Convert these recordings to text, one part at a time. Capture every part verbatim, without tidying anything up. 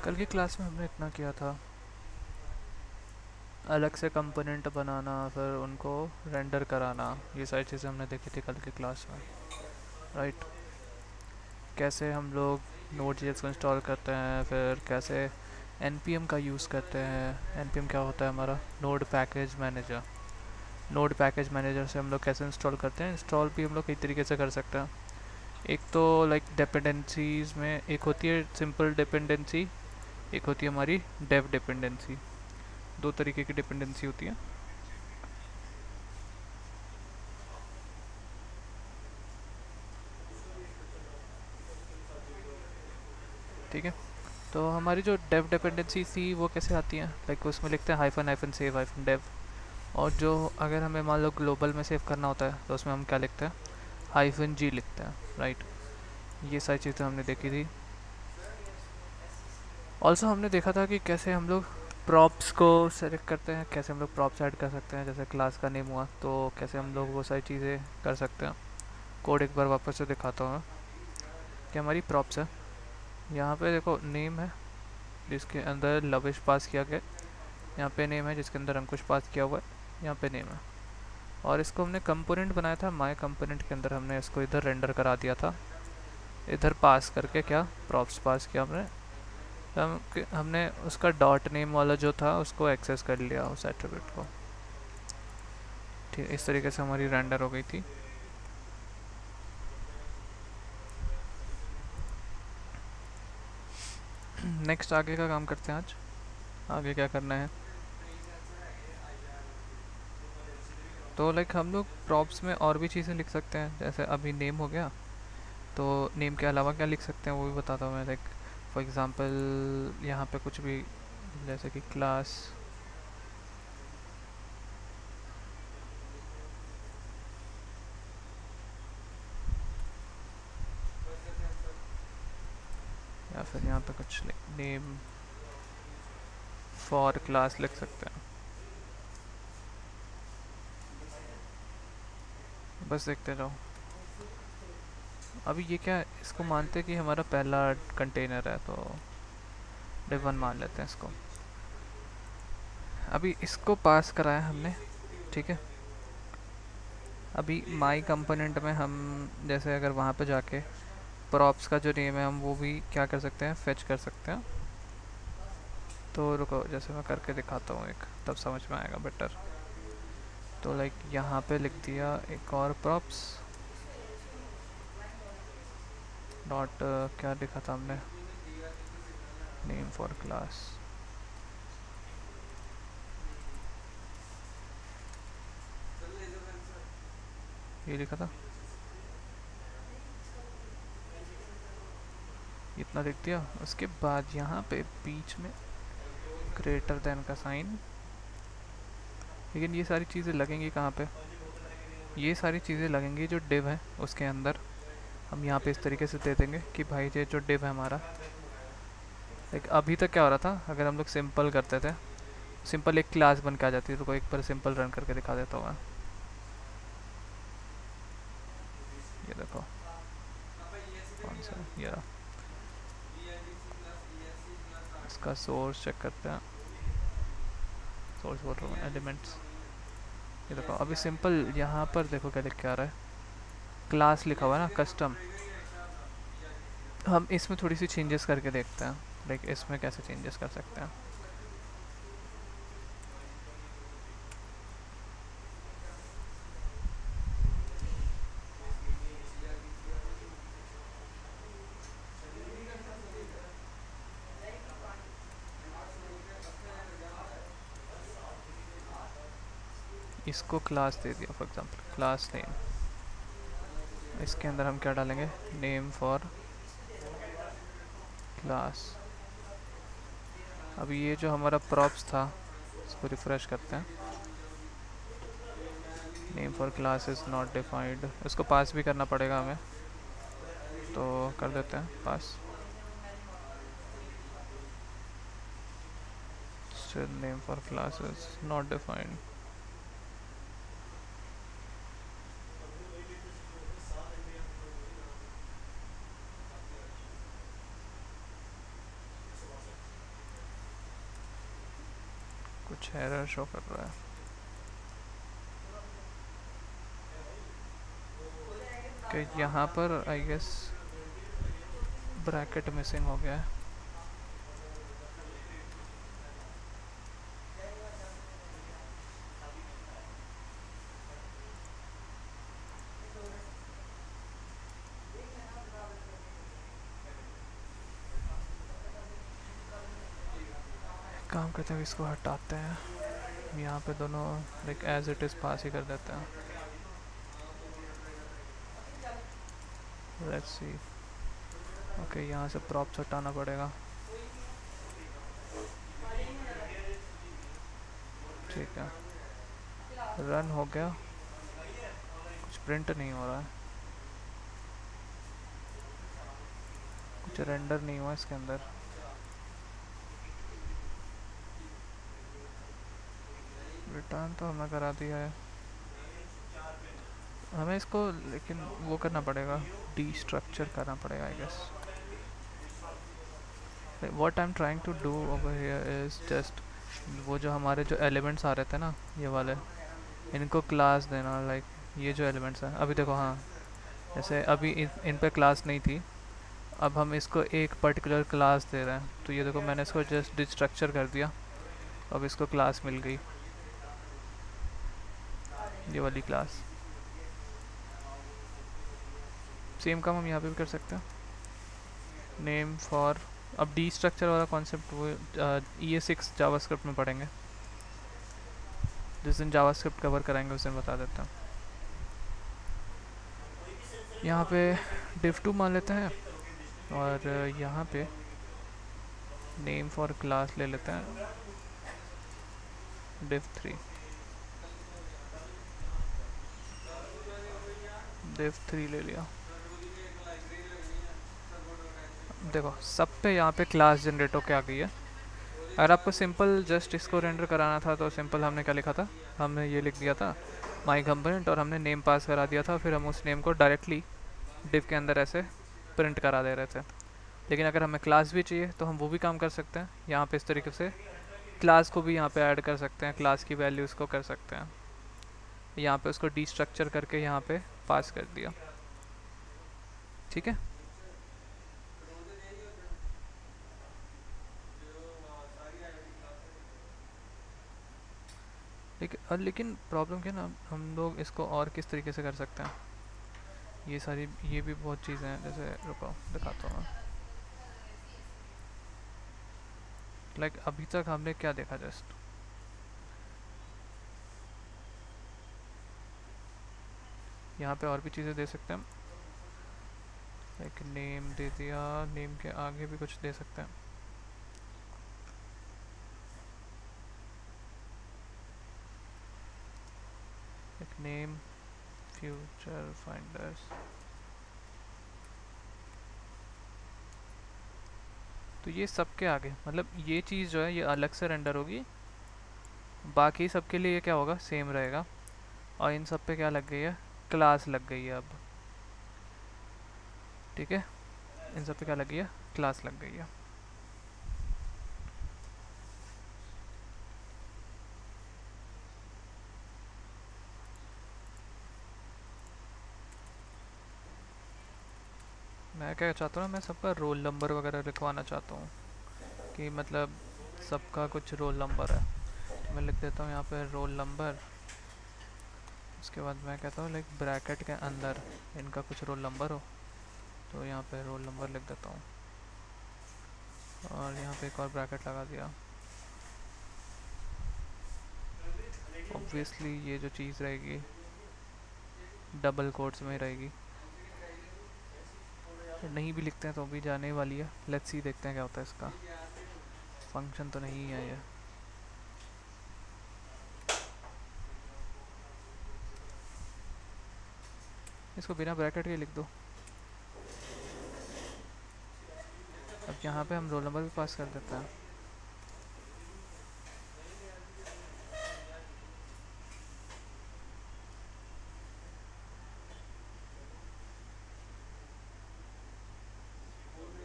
कल की क्लास में हमने इतना किया था, अलग से कंपोनेंट बनाना, फिर उनको रेंडर कराना, ये सारी चीज़ें हमने देखी थी कल की क्लास में। राइट, कैसे हम लोग नोड जी एस को इंस्टॉल करते हैं, फिर कैसे एन पी एम का यूज़ करते हैं। एन पी एम क्या होता है? हमारा node package manager. Node package manager से हम लोग कैसे इंस्टॉल करते हैं। इंस्टॉल भी हम लोग कई तरीके से कर सकते हैं। एक तो लाइक डिपेंडेंसीज में एक होती है सिंपल डिपेंडेंसी, एक होती है हमारी डेव डिपेंडेंसी। दो तरीके की डिपेंडेंसी होती है। ठीक है, तो हमारी जो डेव डिपेंडेंसी थी वो कैसे आती है? लाइक उसमें लिखते हैं hyphen hyphen save hyphen dev. और जो अगर हमें मान लो ग्लोबल में सेव करना होता है तो उसमें हम क्या लिखते हैं? हाइफन जी लिखते हैं। राइट, ये सारी चीज़ें हमने देखी थी। ऑल्सो हमने देखा था कि कैसे हम लोग प्रॉप्स को सेलेक्ट करते हैं, कैसे हम लोग प्रॉप्स ऐड कर सकते हैं। जैसे क्लास का नेम हुआ तो कैसे हम लोग वो सारी चीज़ें कर सकते हैं। कोड एक बार वापस से दिखाता हूँ कि हमारी प्रॉप्स है। यहाँ पे देखो नेम है जिसके अंदर लविश पास किया गया, यहाँ पे नेम है जिसके अंदर अंकुश पास किया हुआ है, यहाँ पे नेम है। और इसको हमने कंपोनेंट बनाया था, माय कंपोनेंट के अंदर हमने इसको इधर रेंडर करा दिया था। इधर पास करके क्या प्रॉप्स पास किया हमने। हम हमने उसका डॉट नेम वाला जो था उसको एक्सेस कर लिया उस एट्रीब्यूट को। ठीक, इस तरीके से हमारी रेंडर हो गई थी। नेक्स्ट आगे का काम करते हैं आज। आगे क्या करना है? तो लाइक हम लोग प्रॉप्स में और भी चीज़ें लिख सकते हैं। जैसे अभी नेम हो गया, तो नेम के अलावा क्या लिख सकते हैं वो भी बताता हूँ मैं। लाइक फॉर एग्ज़ाम्पल यहाँ पे कुछ भी, जैसे कि क्लास, या फिर यहाँ पे कुछ नेम फॉर क्लास लिख सकते हैं। बस देखते जाओ। अभी ये क्या है, इसको मानते हैं कि हमारा पहला कंटेनर है, तो डिव वन मान लेते हैं इसको। अभी इसको पास कराया हमने, ठीक है। अभी माई कंपोनेंट में हम जैसे अगर वहाँ पे जाके प्रॉप्स का जो नेम है हम वो भी क्या कर सकते हैं, फेच कर सकते हैं। तो रुको, जैसे मैं करके दिखाता हूँ एक, तब समझ में आएगा बेटर। तो लाइक यहाँ पे लिख दिया एक और प्रॉप्स डॉट, क्या लिखा था हमने, नेम फॉर क्लास। ये लिखा था, इतना लिख दिया। उसके बाद यहाँ पे बीच में ग्रेटर देन का साइन। लेकिन ये सारी चीज़ें लगेंगी कहाँ पे? ये सारी चीज़ें लगेंगी जो डिव है उसके अंदर। हम यहाँ पे इस तरीके से दे देंगे कि भाई ये जो डिव है हमारा, एक अभी तक क्या हो रहा था, अगर हम लोग सिंपल करते थे, सिंपल एक क्लास बन के आ जाती है। रुको एक बार सिंपल रन करके दिखा देता हूँ मैं। ये देखो कौन सा, ये रहा। इसका सोर्स चेक करते हैं, सोर्स बोल रहा हूँ, एलिमेंट्स। ये देखो अभी सिंपल यहाँ पर देखो क्या लिख के आ रहा है, क्लास लिखा हुआ है ना, कस्टम। हम इसमें थोड़ी सी चेंजेस करके देखते हैं, लाइक इसमें कैसे चेंजेस कर सकते हैं। इसको क्लास दे दिया, फॉर एग्जांपल क्लास नेम। इसके अंदर हम क्या डालेंगे, नेम फॉर क्लास। अभी ये जो हमारा प्रॉप्स था इसको रिफ्रेश करते हैं। Name for class is not defined, इसको पास भी करना पड़ेगा हमें, तो कर देते हैं pass. Still name for class is not defined. कुछ एरर शो कर रहा है कि यहाँ पर आई गेस ब्रैकेट मिसिंग हो गया है। काम करते हुए इसको हटाते हैं, यहाँ पे दोनों like as it is pass ही कर देते हैं। Let's see. ओके, यहाँ से प्रॉप्स हटाना पड़ेगा। ठीक है, रन हो गया, कुछ प्रिंट नहीं हो रहा है, कुछ रेंडर नहीं हुआ इसके अंदर। रिटर्न तो हमने करा दिया है, हमें इसको लेकिन वो करना पड़ेगा, डीस्ट्रक्चर करना पड़ेगा I guess. What I am trying to do over here is just वो जो हमारे जो एलिमेंट्स आ रहे थे ना ये वाले, इनको क्लास देना। लाइक ये जो एलिमेंट्स हैं अभी देखो, हाँ जैसे अभी इन, इन पे क्लास नहीं थी, अब हम इसको एक पर्टिकुलर क्लास दे रहे हैं। तो ये देखो मैंने इसको जस्ट डिस्ट्रक्चर कर दिया, अब इसको क्लास मिल गई, ये वाली क्लास। सेम काम हम यहाँ पे भी कर सकते हैं, नेम फॉर। अब डी स्ट्रक्चर वाला कॉन्सेप्ट वो ई ए सिक्स जावास्क्रिप्ट में पढ़ेंगे, जिस दिन जावास्क्रिप्ट कवर कराएंगे उस दिन बता देता हूँ। यहाँ पे डिव टू मान लेते हैं और यहाँ पे नेम फॉर क्लास ले लेते हैं डिव थ्री। डिव थ्री ले लिया। देखो सब पे यहाँ पे क्लास जनरेट होके आ गई है। अगर आपको सिंपल जस्ट इसको रेंडर कराना था तो सिंपल हमने क्या लिखा था, हमने ये लिख दिया था माई कंपोनेंट और हमने नेम पास करा दिया था, फिर हम उस नेम को डायरेक्टली डिव के अंदर ऐसे प्रिंट करा दे रहे थे। लेकिन अगर हमें क्लास भी चाहिए तो हम वो भी काम कर सकते हैं, यहाँ पे इस तरीके से क्लास को भी यहाँ पे ऐड कर सकते हैं, क्लास की वैल्यूज़ को कर सकते हैं। यहाँ पे उसको डीस्ट्रक्चर करके यहाँ पे पास कर दिया, ठीक है। लेकिन लेकिन प्रॉब्लम क्या ना, हम लोग इसको और किस तरीके से कर सकते हैं, ये सारी ये भी बहुत चीज़ें हैं। जैसे रुको दिखाता हूँ मैं। लाइक अभी तक हमने क्या देखा, जस्ट यहाँ पे और भी चीज़ें दे सकते हैं। लाइक नेम दे दिया, नेम के आगे भी कुछ दे सकते हैं। Like name future finders. तो ये सबके आगे मतलब ये चीज़ जो है ये अलग से रेंडर होगी, बाकी सबके लिए ये क्या होगा, सेम रहेगा। और इन सब पे क्या लग गई है, क्लास लग गई है अब, ठीक है। इन सब पे क्या लग गई है, क्लास लग गई है। मैं क्या चाहता हूँ, मैं सबका रोल नंबर वगैरह लिखवाना चाहता हूँ कि मतलब सबका कुछ रोल नंबर है। तो मैं लिख देता हूँ यहाँ पे रोल नंबर। उसके बाद मैं कहता हूँ लाइक ब्रैकेट के अंदर इनका कुछ रोल नंबर हो, तो यहाँ पे रोल नंबर लिख देता हूँ और यहाँ पे एक और ब्रैकेट लगा दिया। ऑब्वियसली ये जो चीज़ रहेगी डबल कोट्स में रहेगी, नहीं भी लिखते हैं तो भी जाने वाली है। लेट्स सी, देखते हैं क्या होता है इसका। फंक्शन तो नहीं है ये, इसको बिना ब्रैकेट के लिख दो। अब यहाँ पे हम रोल नंबर भी पास कर देते हैं।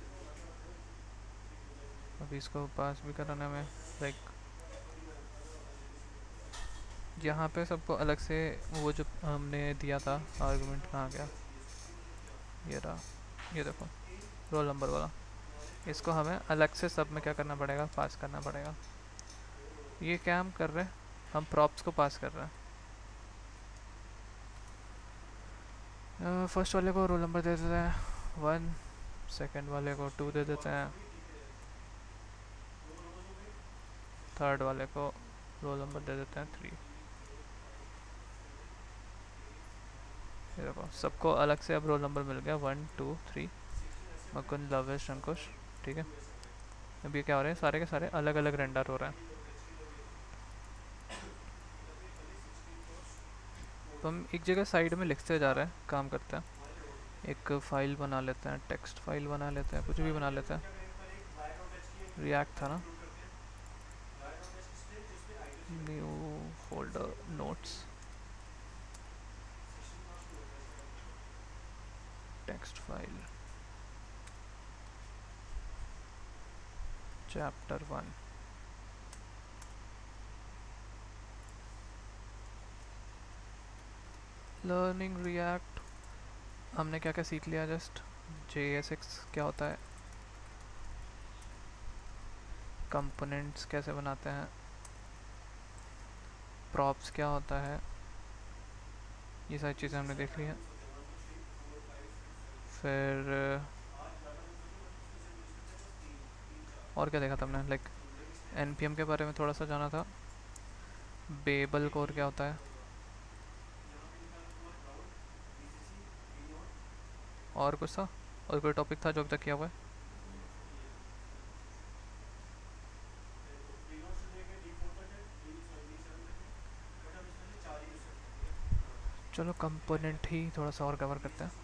अभी इसको पास भी कराने में लाइक यहाँ पे सबको अलग से वो जो हमने दिया था आर्गुमेंट कहाँ गया, ये रहा, ये देखो रोल नंबर वाला, इसको हमें अलग से सब में क्या करना पड़ेगा, पास करना पड़ेगा। ये क्या हम कर रहे हैं, हम प्रॉप्स को पास कर रहे हैं। फर्स्ट वाले को रोल नंबर दे देते हैं वन, सेकंड वाले को टू दे देते हैं, थर्ड वाले को रोल नंबर दे देते हैं थ्री। ये देखो सबको अलग से अब रोल नंबर मिल गया, one two three, Mukund, Lavesh, Ankush. ठीक है, अब ये क्या हो रहे हैं, सारे के सारे अलग अलग रेंडर हो रहे हैं। तो हम एक जगह साइड में लिखते जा रहे हैं, काम करते हैं, एक फाइल बना लेते हैं, टेक्स्ट फाइल बना लेते हैं, कुछ भी बना लेते हैं, रिएक्ट था ना, new folder notes, text file, chapter one. Learning React, हमने क्या क्या सीख लिया जस्ट, जे एस एक्स क्या होता है, कंपोनेंट्स कैसे बनाते हैं, प्रॉप्स क्या होता है, ये सारी चीज़ें हमने देख ली हैं। फिर और क्या देखा था हमने, लाइक एन पी एम के बारे में थोड़ा सा जाना था, बेबल कोर क्या होता है, और कुछ था, और कोई टॉपिक था जो अभी तक किया हुआ है। चलो कंपोनेंट ही थोड़ा सा और कवर करते हैं,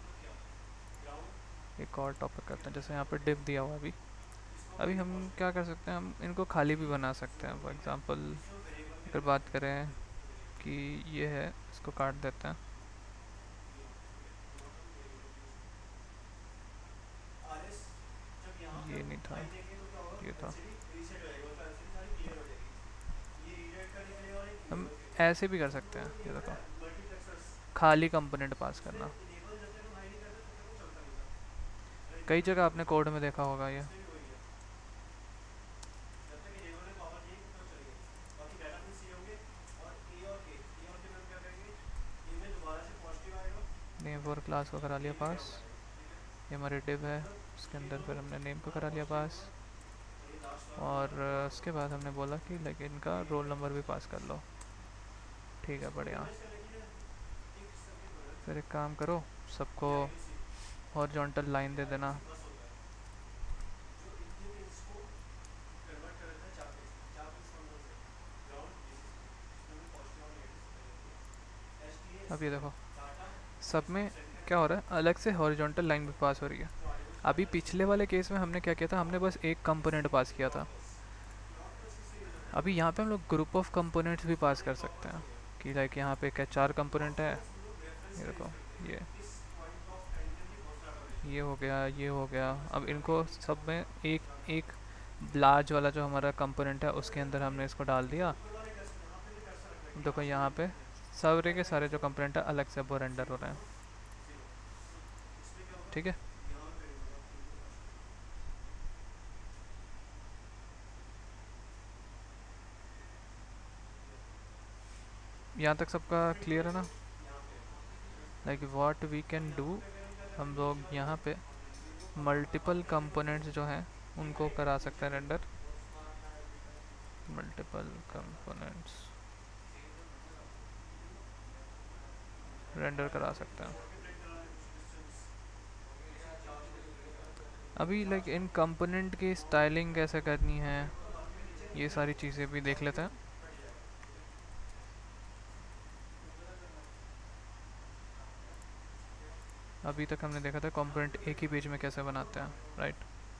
एक और टॉपिक करते हैं। जैसे यहाँ पे डिव दिया हुआ है, अभी अभी हम क्या कर सकते हैं, हम इनको खाली भी बना सकते हैं। फॉर एग्जांपल अगर बात करें कि ये है, इसको काट देते हैं, ये नहीं था, ये था, हम ऐसे भी कर सकते हैं। ये देखो खाली कंपोनेंट पास करना, कई जगह आपने कोड में देखा होगा ये। नेम फॉर क्लास को करा लिया पास, ये हमारी डिव है, उसके अंदर फिर हमने नेम को करा लिया पास, और उसके बाद हमने बोला कि लाइक इनका रोल नंबर भी पास कर लो। ठीक है, बढ़िया। फिर एक काम करो, सबको हॉरिजॉन्टल लाइन दे देना, अब ये देखो सब में क्या हो रहा है, अलग से हॉरिजॉन्टल लाइन भी पास हो रही है। अभी पिछले वाले केस में हमने क्या किया था, हमने बस एक कंपोनेंट पास किया था। अभी यहाँ पे हम लोग ग्रुप ऑफ कंपोनेंट्स भी पास कर सकते हैं, कि लाइक यहाँ पे क्या चार कंपोनेंट है, ये देखो, ये ये हो गया, ये हो गया। अब इनको सब में एक एक लार्ज वाला जो हमारा कंपोनेंट है उसके अंदर हमने इसको डाल दिया। देखो यहाँ पे सारे के सारे जो कंपोनेंट है अलग से वो रेंडर हो रहे हैं। ठीक है, यहाँ तक सबका क्लियर है ना, like what we can do, हम लोग यहाँ पे मल्टीपल कंपोनेंट्स जो हैं उनको करा सकते हैं रेंडर, मल्टीपल कंपोनेंट्स रेंडर करा सकते हैं। अभी लाइक इन कंपोनेंट की स्टाइलिंग कैसे करनी है, ये सारी चीज़ें भी देख लेते हैं। अभी तक हमने देखा था कंपोनेंट एक ही पेज में कैसे बनाते हैं, राइट।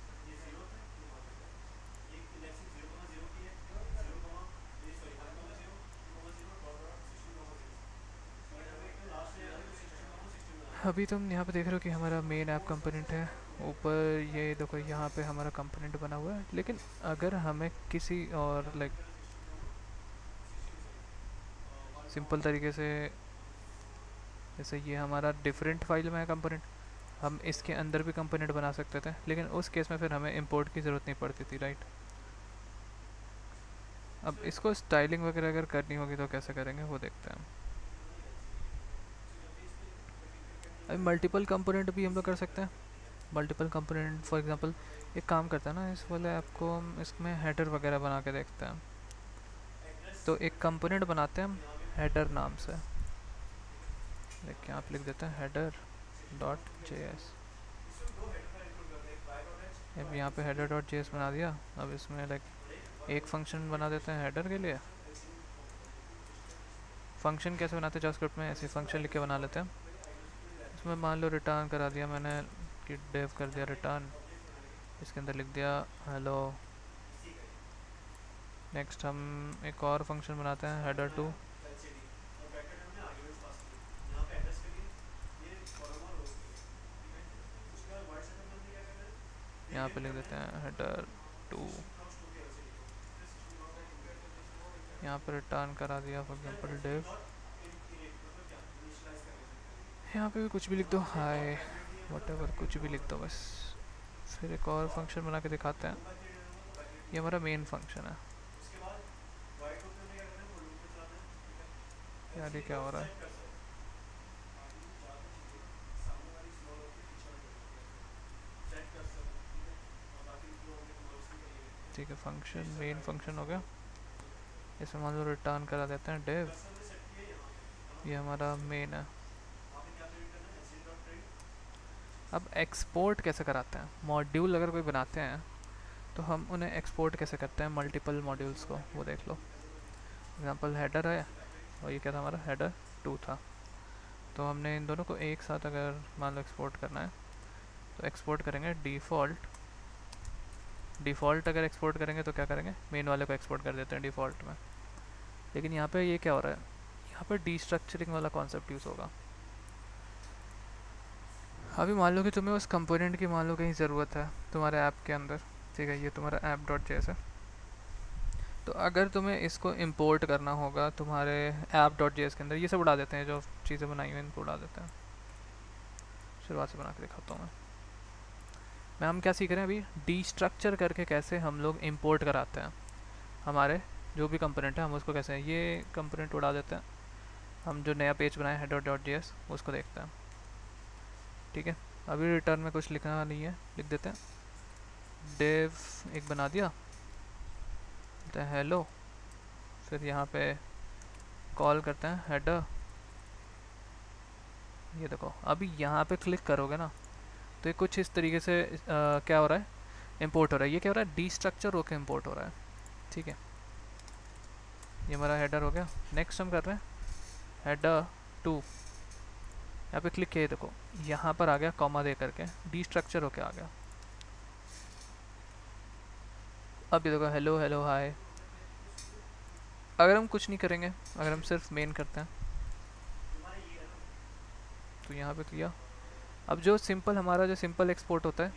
अभी तुम यहाँ पे देख रहे हो कि हमारा मेन ऐप कंपोनेंट है, ऊपर ये देखो यहाँ पे हमारा कंपोनेंट बना हुआ है। लेकिन अगर हमें किसी और लाइक सिंपल तरीके से, जैसे ये हमारा डिफरेंट फाइल में है कंपोनेंट, हम इसके अंदर भी कंपोनेंट बना सकते थे, लेकिन उस केस में फिर हमें इंपोर्ट की ज़रूरत नहीं पड़ती थी, राइट। अब इसको स्टाइलिंग वगैरह अगर करनी होगी तो कैसे करेंगे वो देखते हैं। अभी मल्टीपल कंपोनेंट भी हम लोग कर सकते हैं। मल्टीपल कंपोनेंट फॉर एग्जांपल एक काम करता है ना, इस वाले ऐप को हम इसमें हेडर वगैरह बना के देखते हैं। तो एक कंपोनेंट बनाते हैं हम हेडर नाम से, देखिए आप लिख देते हैं हेडर डॉट जे एस। अब यहाँ पे हेडर डॉट जे एस बना दिया। अब इसमें लाइक एक फंक्शन बना देते हैं हेडर के लिए। फंक्शन कैसे बनाते हैं जावास्क्रिप्ट में, ऐसे फंक्शन लिख के बना लेते हैं। इसमें मान लो रिटर्न करा दिया मैंने कि डेव कर दिया रिटर्न, इसके अंदर लिख दिया हेलो। नेक्स्ट हम एक और फंक्शन बनाते हैं हेडर टू, यहाँ पे लिख देते हैं हेडर टू, यहाँ पर रिटर्न करा दिया फॉर एग्जांपल डेव। यहाँ पे भी कुछ भी लिख दो, हाय व्हाटएवर, कुछ भी लिख दो बस। फिर एक और फंक्शन बना के दिखाते हैं, ये हमारा मेन फंक्शन है। यार ये क्या हो रहा है, ठीक है फंक्शन मेन फंक्शन हो गया। इसमें मान लो रिटर्न करा देते हैं डेव, ये हमारा मेन है। अब एक्सपोर्ट कैसे कराते हैं, मॉड्यूल अगर कोई बनाते हैं तो हम उन्हें एक्सपोर्ट कैसे करते हैं मल्टीपल मॉड्यूल्स को, वो देख लो। एग्जांपल हेडर है और ये क्या था हमारा हेडर टू था, तो हमने इन दोनों को एक साथ अगर मान लो एक्सपोर्ट करना है तो एक्सपोर्ट करेंगे डिफ़ॉल्ट। डिफ़ॉल्ट अगर एक्सपोर्ट करेंगे तो क्या करेंगे, मेन वाले को एक्सपोर्ट कर देते हैं डिफ़ॉल्ट में। लेकिन यहाँ पे ये क्या हो रहा है, यहाँ पे डीस्ट्रक्चरिंग वाला कॉन्सेप्ट यूज़ होगा। अभी मान लो कि तुम्हें उस कंपोनेंट की मान लो कहीं ज़रूरत है तुम्हारे ऐप के अंदर, ठीक है, ये तुम्हारा ऐप डॉट जे एस है। तो अगर तुम्हें इसको इंपोर्ट करना होगा तुम्हारे ऐप डॉट जे एस के अंदर, ये सब उड़ा देते हैं जो चीज़ें बनाई हुई इनको उड़ा देते हैं। शुरुआत से बना के दिखाता हूँ मैं मैं हम क्या सीख रहे हैं अभी, डीस्ट्रक्चर करके कैसे हम लोग इंपोर्ट कराते हैं हमारे जो भी कंपोनेंट है, हम उसको कैसे, ये कंपोनेंट उड़ा देते हैं। हम जो नया पेज बनाए हेडर डॉट जे एस उसको देखते हैं, ठीक है। अभी रिटर्न में कुछ लिखना नहीं है, लिख देते हैं डेव एक बना दिया तो हेलो। फिर यहाँ पे कॉल करते हैं हेडर, ये देखो अभी यहाँ पे क्लिक करोगे ना तो ये कुछ इस तरीके से आ, क्या हो रहा है, इंपोर्ट हो रहा है। ये क्या हो रहा है, डीस्ट्रक्चर होकर इंपोर्ट हो रहा है, ठीक है। ये हमारा हेडर हो गया। नेक्स्ट हम कर रहे हैं हेडर टू, यहाँ पे क्लिक किए देखो यहाँ पर आ गया कॉमा दे करके डीस्ट्रक्चर होके आ गया। अब ये देखो हेलो हेलो हाय। अगर हम कुछ नहीं करेंगे, अगर हम सिर्फ मेन करते हैं तो यहाँ पे किया। अब जो सिंपल हमारा जो सिंपल एक्सपोर्ट होता है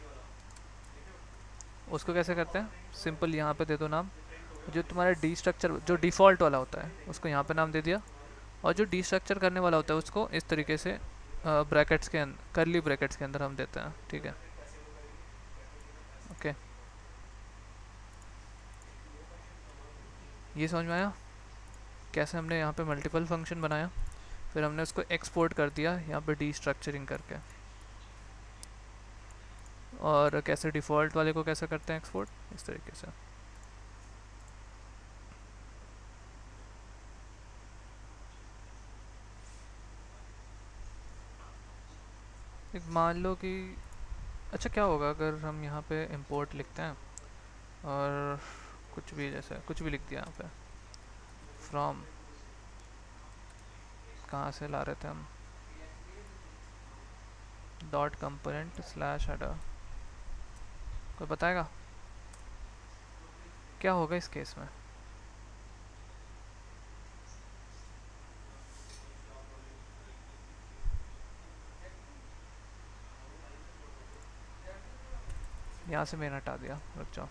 उसको कैसे करते हैं, सिंपल यहाँ पे दे दो नाम, जो तुम्हारा डी स्ट्रक्चर जो डिफ़ॉल्ट वाला होता है उसको यहाँ पे नाम दे दिया, और जो डी स्ट्रक्चर करने वाला होता है उसको इस तरीके से ब्रैकेट्स के अंदर, करली ब्रैकेट्स के अंदर हम देते हैं, ठीक है। ओके ये समझ में आया कैसे हमने यहाँ पे मल्टीपल फंक्शन बनाया, फिर हमने उसको एक्सपोर्ट कर दिया यहाँ पे डी स्ट्रक्चरिंग करके, और कैसे डिफ़ॉल्ट वाले को कैसे करते हैं एक्सपोर्ट, इस तरीके से। एक मान लो कि अच्छा क्या होगा अगर हम यहाँ पे इंपोर्ट लिखते हैं और कुछ भी जैसे कुछ भी लिख दिया यहाँ पे फ्रॉम, कहाँ से ला रहे थे हम, डॉट कंपोनेंट स्लैश हेडर, कोई बताएगा क्या होगा इस केस में। यहाँ से मैंने हटा दिया, रुक जाओ।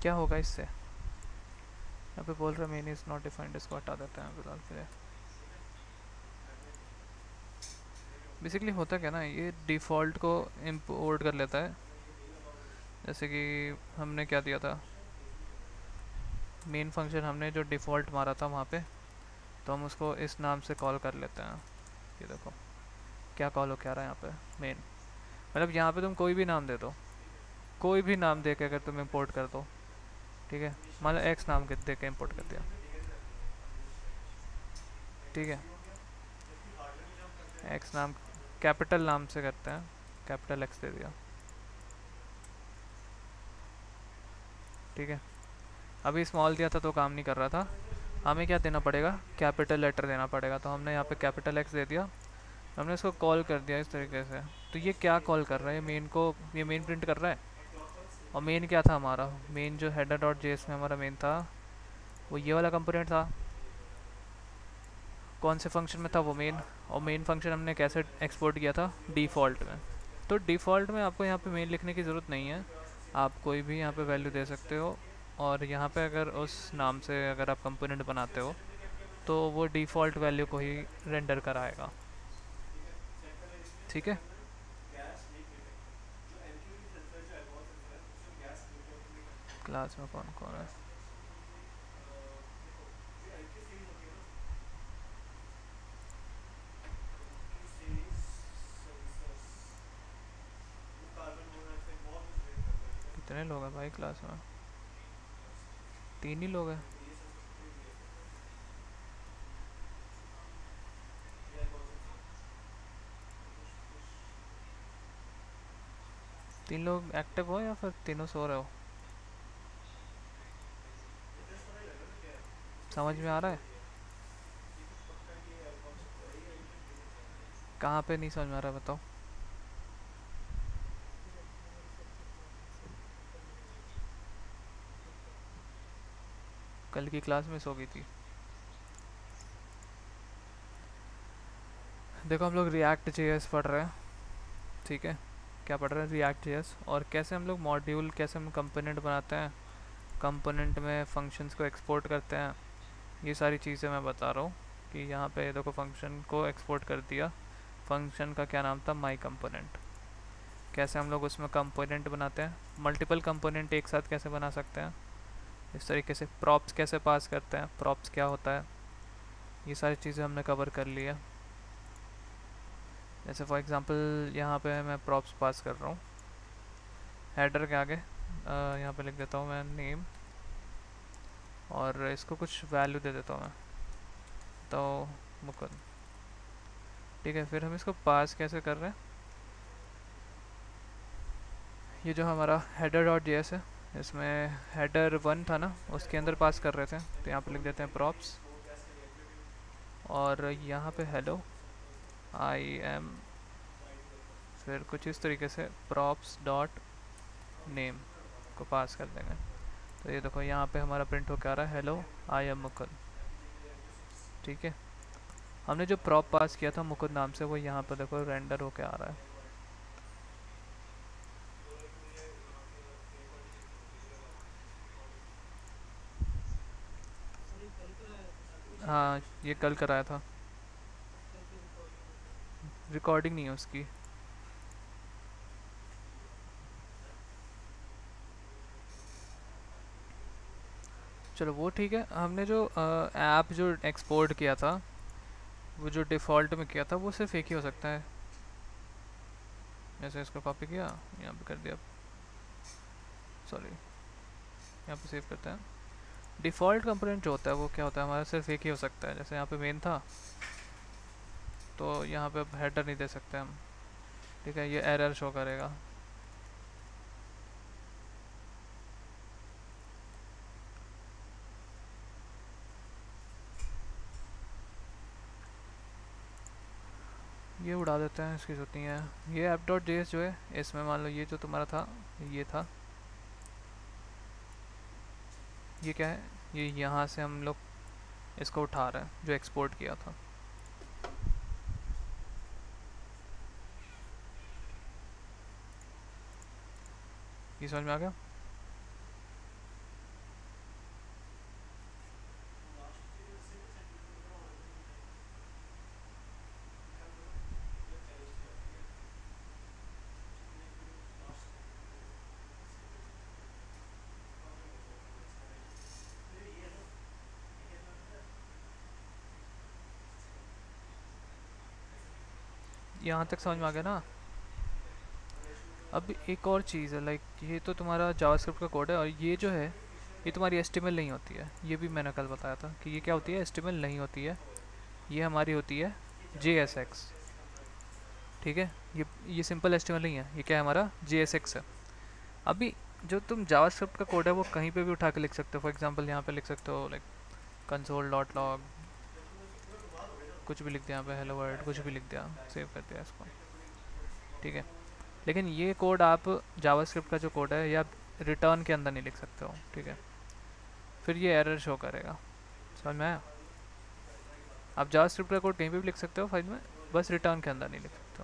क्या होगा इससे? यहाँ पे बोल रहा है मेन इज़ नॉट डिफाइंड, इसको हटा देते हैं फिलहाल के लिए। बेसिकली होता क्या ना, ये डिफ़ॉल्ट को इम्पोर्ट कर लेता है। जैसे कि हमने क्या दिया था, मेन फंक्शन हमने जो डिफ़ॉल्ट मारा था वहाँ पे, तो हम उसको इस नाम से कॉल कर लेते हैं। ये देखो क्या कॉल हो क्या रहा है यहाँ पे, मेन। मतलब यहाँ पे तुम कोई भी नाम दे दो, कोई भी नाम दे के अगर तुम इंपोर्ट कर दो, ठीक है, मान लो एक्स नाम के दे के इम्पोर्ट कर दिया, ठीक है, एक्स नाम कैपिटल नाम से करते हैं, कैपिटल एक्स दे दिया, ठीक है। अभी स्मॉल दिया था तो काम नहीं कर रहा था, हमें क्या देना पड़ेगा, कैपिटल लेटर देना पड़ेगा। तो हमने यहाँ पे कैपिटल एक्स दे दिया, हमने इसको कॉल कर दिया इस तरीके से। तो ये क्या कॉल कर रहा है, मेन को, ये मेन प्रिंट कर रहा है। और मेन क्या था हमारा, मेन जो हेडर डॉट जेएस में हमारा मेन था वो ये वाला कंपोनेंट था। कौन से फंक्शन में था वो, मेन। और मेन फंक्शन हमने कैसे एक्सपोर्ट किया था, डिफ़ॉल्ट में। तो डिफ़ॉल्ट में आपको यहाँ पे मेन लिखने की ज़रूरत नहीं है, आप कोई भी यहाँ पे वैल्यू दे सकते हो। और यहाँ पे अगर उस नाम से अगर आप कंपोनेंट बनाते हो तो वो डिफ़ॉल्ट वैल्यू को ही रेंडर कराएगा, ठीक है। क्लास में कौन कौन है, कितने लोग हैं भाई क्लास में, तीन ही लोग हैं। तीन लोग एक्टिव हो या फिर तीनों सो रहे हो, समझ में आ रहा है? कहाँ पे नहीं समझ में आ रहा है बताओ। कल की क्लास में सो गई थी। देखो हम लोग रिएक्ट जेएस पढ़ रहे हैं, ठीक है। क्या पढ़ रहे हैं, रिएक्ट जेएस। और कैसे हम लोग मॉड्यूल, कैसे हम कंपोनेंट बनाते हैं, कंपोनेंट में फंक्शंस को एक्सपोर्ट करते हैं, ये सारी चीज़ें मैं बता रहा हूँ। कि यहाँ पे देखो फंक्शन को एक्सपोर्ट कर दिया, फंक्शन का क्या नाम था, माई कंपोनेंट। कैसे हम लोग उसमें कंपोनेंट बनाते हैं, मल्टीपल कंपोनेंट एक साथ कैसे बना सकते हैं, इस तरीके से प्रॉप्स कैसे पास करते हैं, प्रॉप्स क्या होता है, ये सारी चीज़ें हमने कवर कर लिया। जैसे फॉर एग्जांपल यहाँ पे मैं प्रॉप्स पास कर रहा हूँ, हेडर के आगे यहाँ पे लिख देता हूँ मैं नेम, और इसको कुछ वैल्यू दे देता हूँ मैं, तो मुकुंद, ठीक है। फिर हम इसको पास कैसे कर रहे हैं, ये जो हमारा हेडर डॉट जेएस है, इसमें हेडर वन था ना, उसके अंदर पास कर रहे थे, तो यहाँ पे लिख देते हैं प्रॉप्स, और यहाँ पे हेलो आई एम, फिर कुछ इस तरीके से प्रॉप्स डॉट नेम को पास कर देंगे। तो ये देखो यहाँ पे हमारा प्रिंट होकर आ रहा है, हेलो आई एम मुकुंद, ठीक है। हमने जो प्रॉप पास किया था मुकुंद नाम से, वो यहाँ पर देखो रेंडर होके आ रहा है। हाँ ये कल कराया था, रिकॉर्डिंग नहीं है उसकी। चलो वो ठीक है। हमने जो ऐप जो एक्सपोर्ट किया था, वो जो डिफ़ॉल्ट में किया था, वो सिर्फ एक ही हो सकता है। जैसे इसको कॉपी किया, यहाँ पे कर दिया, सॉरी यहाँ पे सेव करते हैं। डिफ़ॉल्ट कंपोनेंट जो होता है वो क्या होता है हमारा, सिर्फ एक ही हो सकता है। जैसे यहाँ पे मेन था, तो यहाँ पे अब हेडर नहीं दे सकते हम, ठीक है, ये एरर शो करेगा। ये उड़ा देते हैं, इसकी जरूरत नहीं है। ये ऐप डॉट जेएस जो है, इसमें मान लो ये जो तुम्हारा था, ये था, ये क्या है, ये यहाँ से हम लोग इसको उठा रहे हैं जो एक्सपोर्ट किया था। ये समझ में आ गया। यहाँ तक समझ में आ गया ना। अब एक और चीज़ है, लाइक ये तो तुम्हारा जावास्क्रिप्ट का कोड है, और ये जो है ये तुम्हारी एचटीएमएल नहीं होती है। ये भी मैंने कल बताया था कि ये क्या होती है, एचटीएमएल नहीं होती है, ये हमारी होती है जेएसएक्स। ठीक है, ये ये सिंपल एचटीएमएल नहीं है, ये क्या है, हमारा जेएसएक्स है। अभी जो तुम जावास्क्रिप्ट का कोड है वो कहीं पे भी उठा के लिख सकते हो। फॉर एग्जांपल यहाँ पे लिख सकते हो लाइक कंसोल डॉट लॉग, कुछ भी लिख दिया यहाँ पे, हेलो वर्ल्ड, कुछ भी लिख दिया, सेव कर दिया इसको। ठीक है, लेकिन ये कोड आप जावास्क्रिप्ट का जो कोड है या रिटर्न के अंदर नहीं लिख सकते हो। ठीक है, फिर ये एरर शो करेगा। समझ में आया? आप जावास्क्रिप्ट का कोड कहीं पे भी लिख सकते हो फाइल में, बस रिटर्न के अंदर नहीं लिख सकते हो।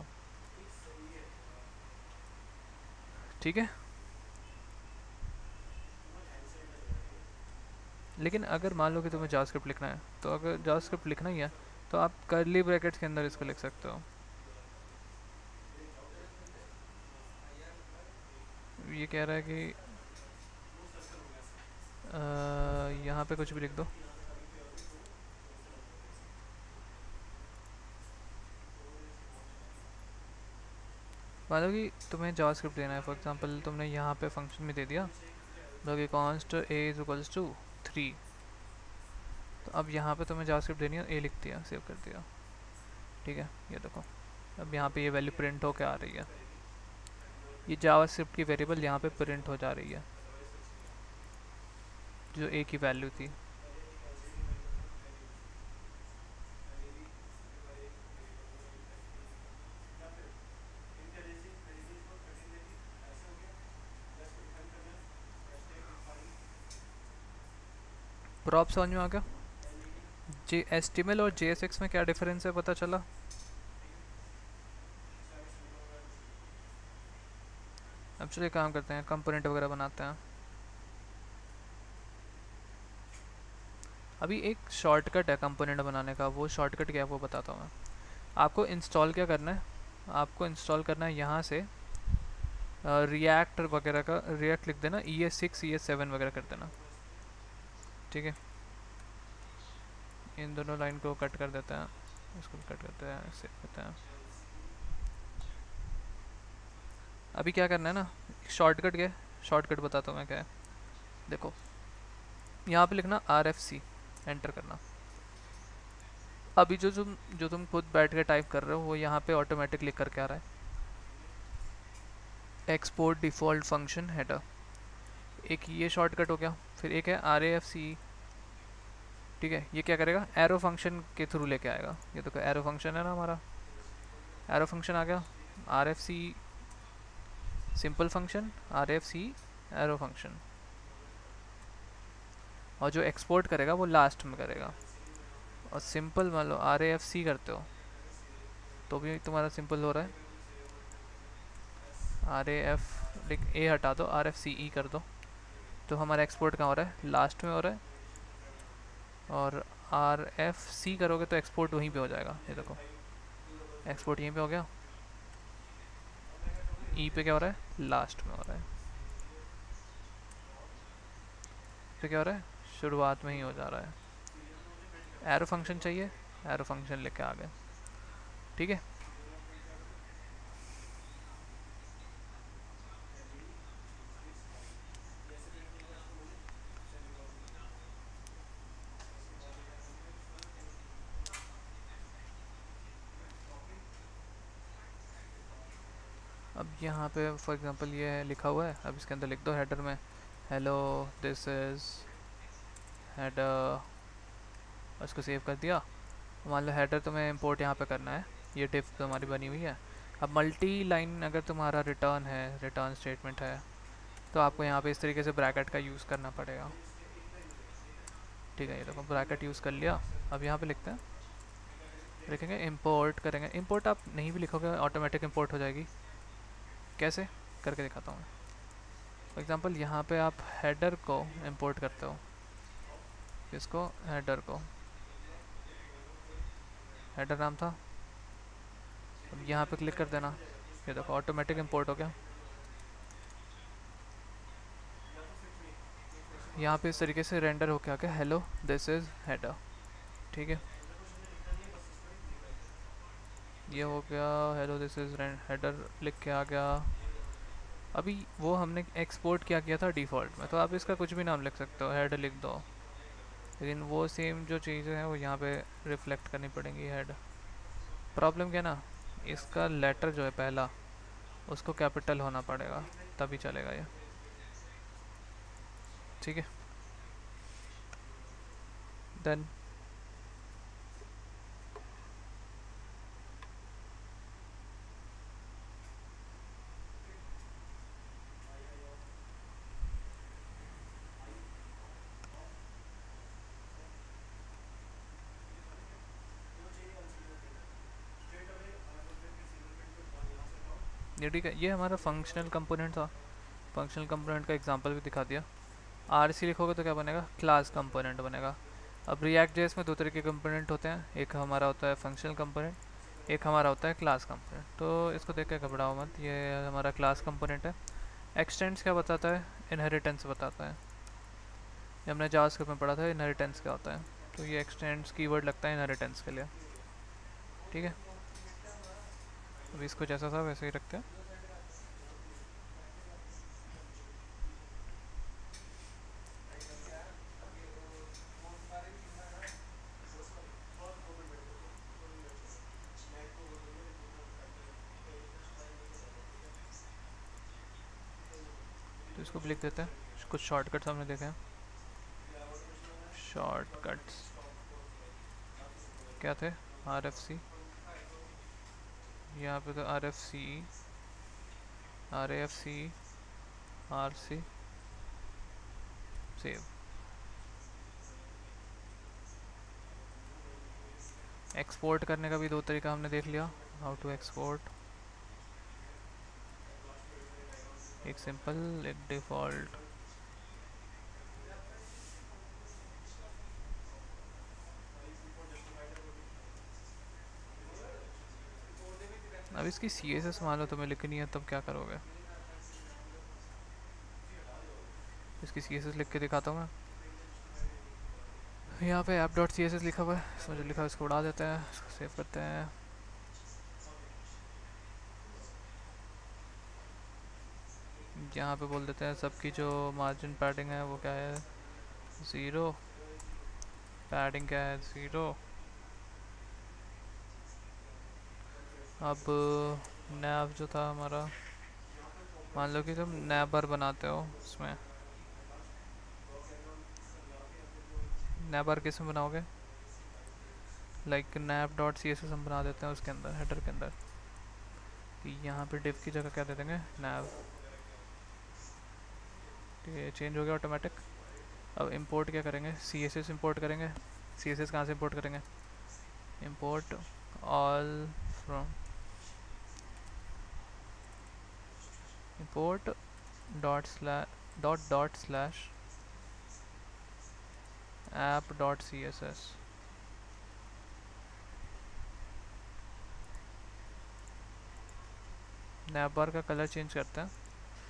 ठीक है, लेकिन अगर मान लो कि तुम्हें जावास्क्रिप्ट लिखना है, तो अगर जावास्क्रिप्ट लिखना ही है तो आप कर्ली ब्रैकेट्स के अंदर इसको लिख सकते हो। ये कह रहा है कि यहाँ पे कुछ भी लिख दो। मान लो कि तुम्हें जावास्क्रिप्ट देना है, फॉर एग्जांपल तुमने यहाँ पे फंक्शन में दे दिया जो कि const A is equals to three, तो अब यहाँ पे तुम्हें जावास्क्रिप्ट देनी है, ए लिख दिया, सेव कर दिया। ठीक है, ये देखो अब यहाँ पे ये वैल्यू प्रिंट होकर आ रही है, ये जावास्क्रिप्ट की वेरिएबल यहाँ पे प्रिंट हो जा रही है, जो ए की वैल्यू थी। प्रॉप समझ में आ गया? जे एचटीएमएल और जेएसएक्स में क्या डिफरेंस है पता चला? अब चलिए काम करते हैं, कंपोनेंट वगैरह बनाते हैं। अभी एक शॉर्टकट है कंपोनेंट बनाने का, वो शॉर्टकट क्या है वो बताता हूँ मैं आपको। इंस्टॉल क्या करना है, आपको इंस्टॉल करना है यहाँ से रिएक्ट वगैरह का, रिएक्ट लिख देना, E S six E S seven वगैरह कर देना। ठीक है, इन दोनों लाइन को कट कर देते हैं, इसको कट करते हैं, सेव करते हैं। अभी क्या करना है ना, शॉर्टकट क्या है, शॉर्टकट बताता हूँ मैं क्या है। देखो यहाँ पे लिखना आर एफ सी, एंटर करना। अभी जो तुम जो तुम खुद बैठ के टाइप कर रहे हो वो यहाँ पे ऑटोमेटिक लिख करके आ रहा है, एक्सपोर्ट डिफ़ॉल्ट फंक्शन हेडर। एक ये शॉर्टकट हो गया, फिर एक है आर ए एफ सी। ठीक है, ये क्या करेगा, एरो फंक्शन के थ्रू लेके आएगा। ये देखो एरो फंक्शन है ना हमारा, एरो फंक्शन आ गया, R F C simple function, R F C arrow function. और जो एक्सपोर्ट करेगा वो लास्ट में करेगा। और सिंपल मान लो आर ए एफ सी करते हो तो भी तुम्हारा सिंपल हो रहा है, आर ए एफ लिख, ए हटा दो, आर एफ सी ई कर दो, तो हमारा एक्सपोर्ट कहाँ हो रहा है, लास्ट में हो रहा है। और आर एफ सी करोगे तो एक्सपोर्ट वहीं पे हो जाएगा। ये देखो एक्सपोर्ट यहीं पे हो गया, ई पे क्या हो रहा है, लास्ट में हो रहा है। तो क्या हो रहा है, शुरुआत में ही हो जा रहा है। एरो फंक्शन चाहिए, एरो फंक्शन लेके आ गए। ठीक है, अब यहाँ पे फॉर एग्जांपल ये है लिखा हुआ है, अब इसके अंदर लिख दो हेडर में, हेलो दिस इज़ हेडर, उसको सेव कर दिया। मान लो हेडर तुम्हें इंपोर्ट यहाँ पे करना है, ये डिफ तुम्हारी बनी हुई है। अब मल्टी लाइन अगर तुम्हारा रिटर्न है, रिटर्न स्टेटमेंट है, तो आपको यहाँ पे इस तरीके से ब्रैकेट का यूज़ करना पड़ेगा। ठीक है, ये देखो ब्रैकेट यूज़ कर लिया। अब यहाँ पे लिखते हैं, लिखेंगे इंपोर्ट करेंगे। इंपोर्ट आप नहीं भी लिखोगे ऑटोमेटिक इंपोर्ट हो जाएगी। कैसे करके दिखाता हूँ। फॉर एग्जांपल यहाँ पे आप हेडर को इंपोर्ट करते हो, इसको हेडर को, हेडर नाम था, अब यहाँ पे क्लिक कर देना, ये देखो ऑटोमेटिक इंपोर्ट हो गया। यहाँ पे इस तरीके से रेंडर होके आ गया, हेलो दिस इज़ हेडर। ठीक है, ये हो गया हेलो दिस इज़ हेडर लिख के आ गया। अभी वो हमने एक्सपोर्ट क्या किया था डिफ़ॉल्ट में, तो आप इसका कुछ भी नाम लिख सकते हो, हेड लिख दो, लेकिन वो सेम जो चीज़ें हैं वो यहाँ पे रिफ्लेक्ट करनी पड़ेंगी हेड। प्रॉब्लम क्या ना, इसका लेटर जो है पहला उसको कैपिटल होना पड़ेगा तभी चलेगा ये। ठीक है, देन ये ठीक है, ये हमारा फंक्शनल कंपोनेंट था। फंक्शनल कंपोनेंट का एग्जांपल भी दिखा दिया। आर सी लिखोगे तो क्या बनेगा, क्लास कंपोनेंट बनेगा। अब रिएक्ट जेएस में दो तरह के कंपोनेंट होते हैं, एक हमारा होता है फंक्शनल कंपोनेंट, एक हमारा होता है क्लास कंपोनेंट। तो इसको देख के घबराओ मत, ये हमारा क्लास कंपोनेंट है। एक्सटेंड्स क्या बताता है, इनहेरिटेंस बताता है। ये हमने जावास्क्रिप्ट में पढ़ा था इनहेरिटेंस क्या होता है, तो ये एक्सटेंड्स कीवर्ड लगता है इनहेरिटेंस के लिए। ठीक है, अभी इसको जैसा था वैसे ही रखते हैं। तो इसको भी लिख देते हैं, कुछ शॉर्टकट्स हमने देखे हैं। शॉर्टकट्स क्या थे, आर एफ सी, यहाँ पे तो R F C, R F C, R C, save. Export करने का भी दो तरीका हमने देख लिया, हाउ टू एक्सपोर्ट, एक सिंपल एक डिफ़ॉल्ट। अब इसकी सी एस एस मान लो तुम्हें लिखनी है, तब क्या करोगे, इसकी सी एस एस लिख के दिखाता हूँ मैं। यहाँ पे app dot C S S लिखा हुआ है, इसमें जो लिखा है इसको उड़ा देते हैं, इसको सेव करते हैं। यहाँ पे बोल देते हैं सबकी जो मार्जिन पैडिंग है वो क्या है, ज़ीरो, पैडिंग क्या है, ज़ीरो। अब नैब जो था हमारा, मान लो कि तुम नैबर बनाते हो, उसमें नैबर किस में बनाओगे, like nav dot C S S हम बना देते हैं उसके अंदर, हेडर के अंदर। यहाँ पे डिव की जगह क्या दे देंगे, नैब। ये चेंज हो गया ऑटोमेटिक। अब इंपोर्ट क्या करेंगे, सी एस एस इम्पोर्ट करेंगे। सी एस एस कहाँ से इम्पोर्ट करेंगे, import all from, import dot slash dot dot slash app dot C S S. Nav bar का कलर चेंज करते हैं,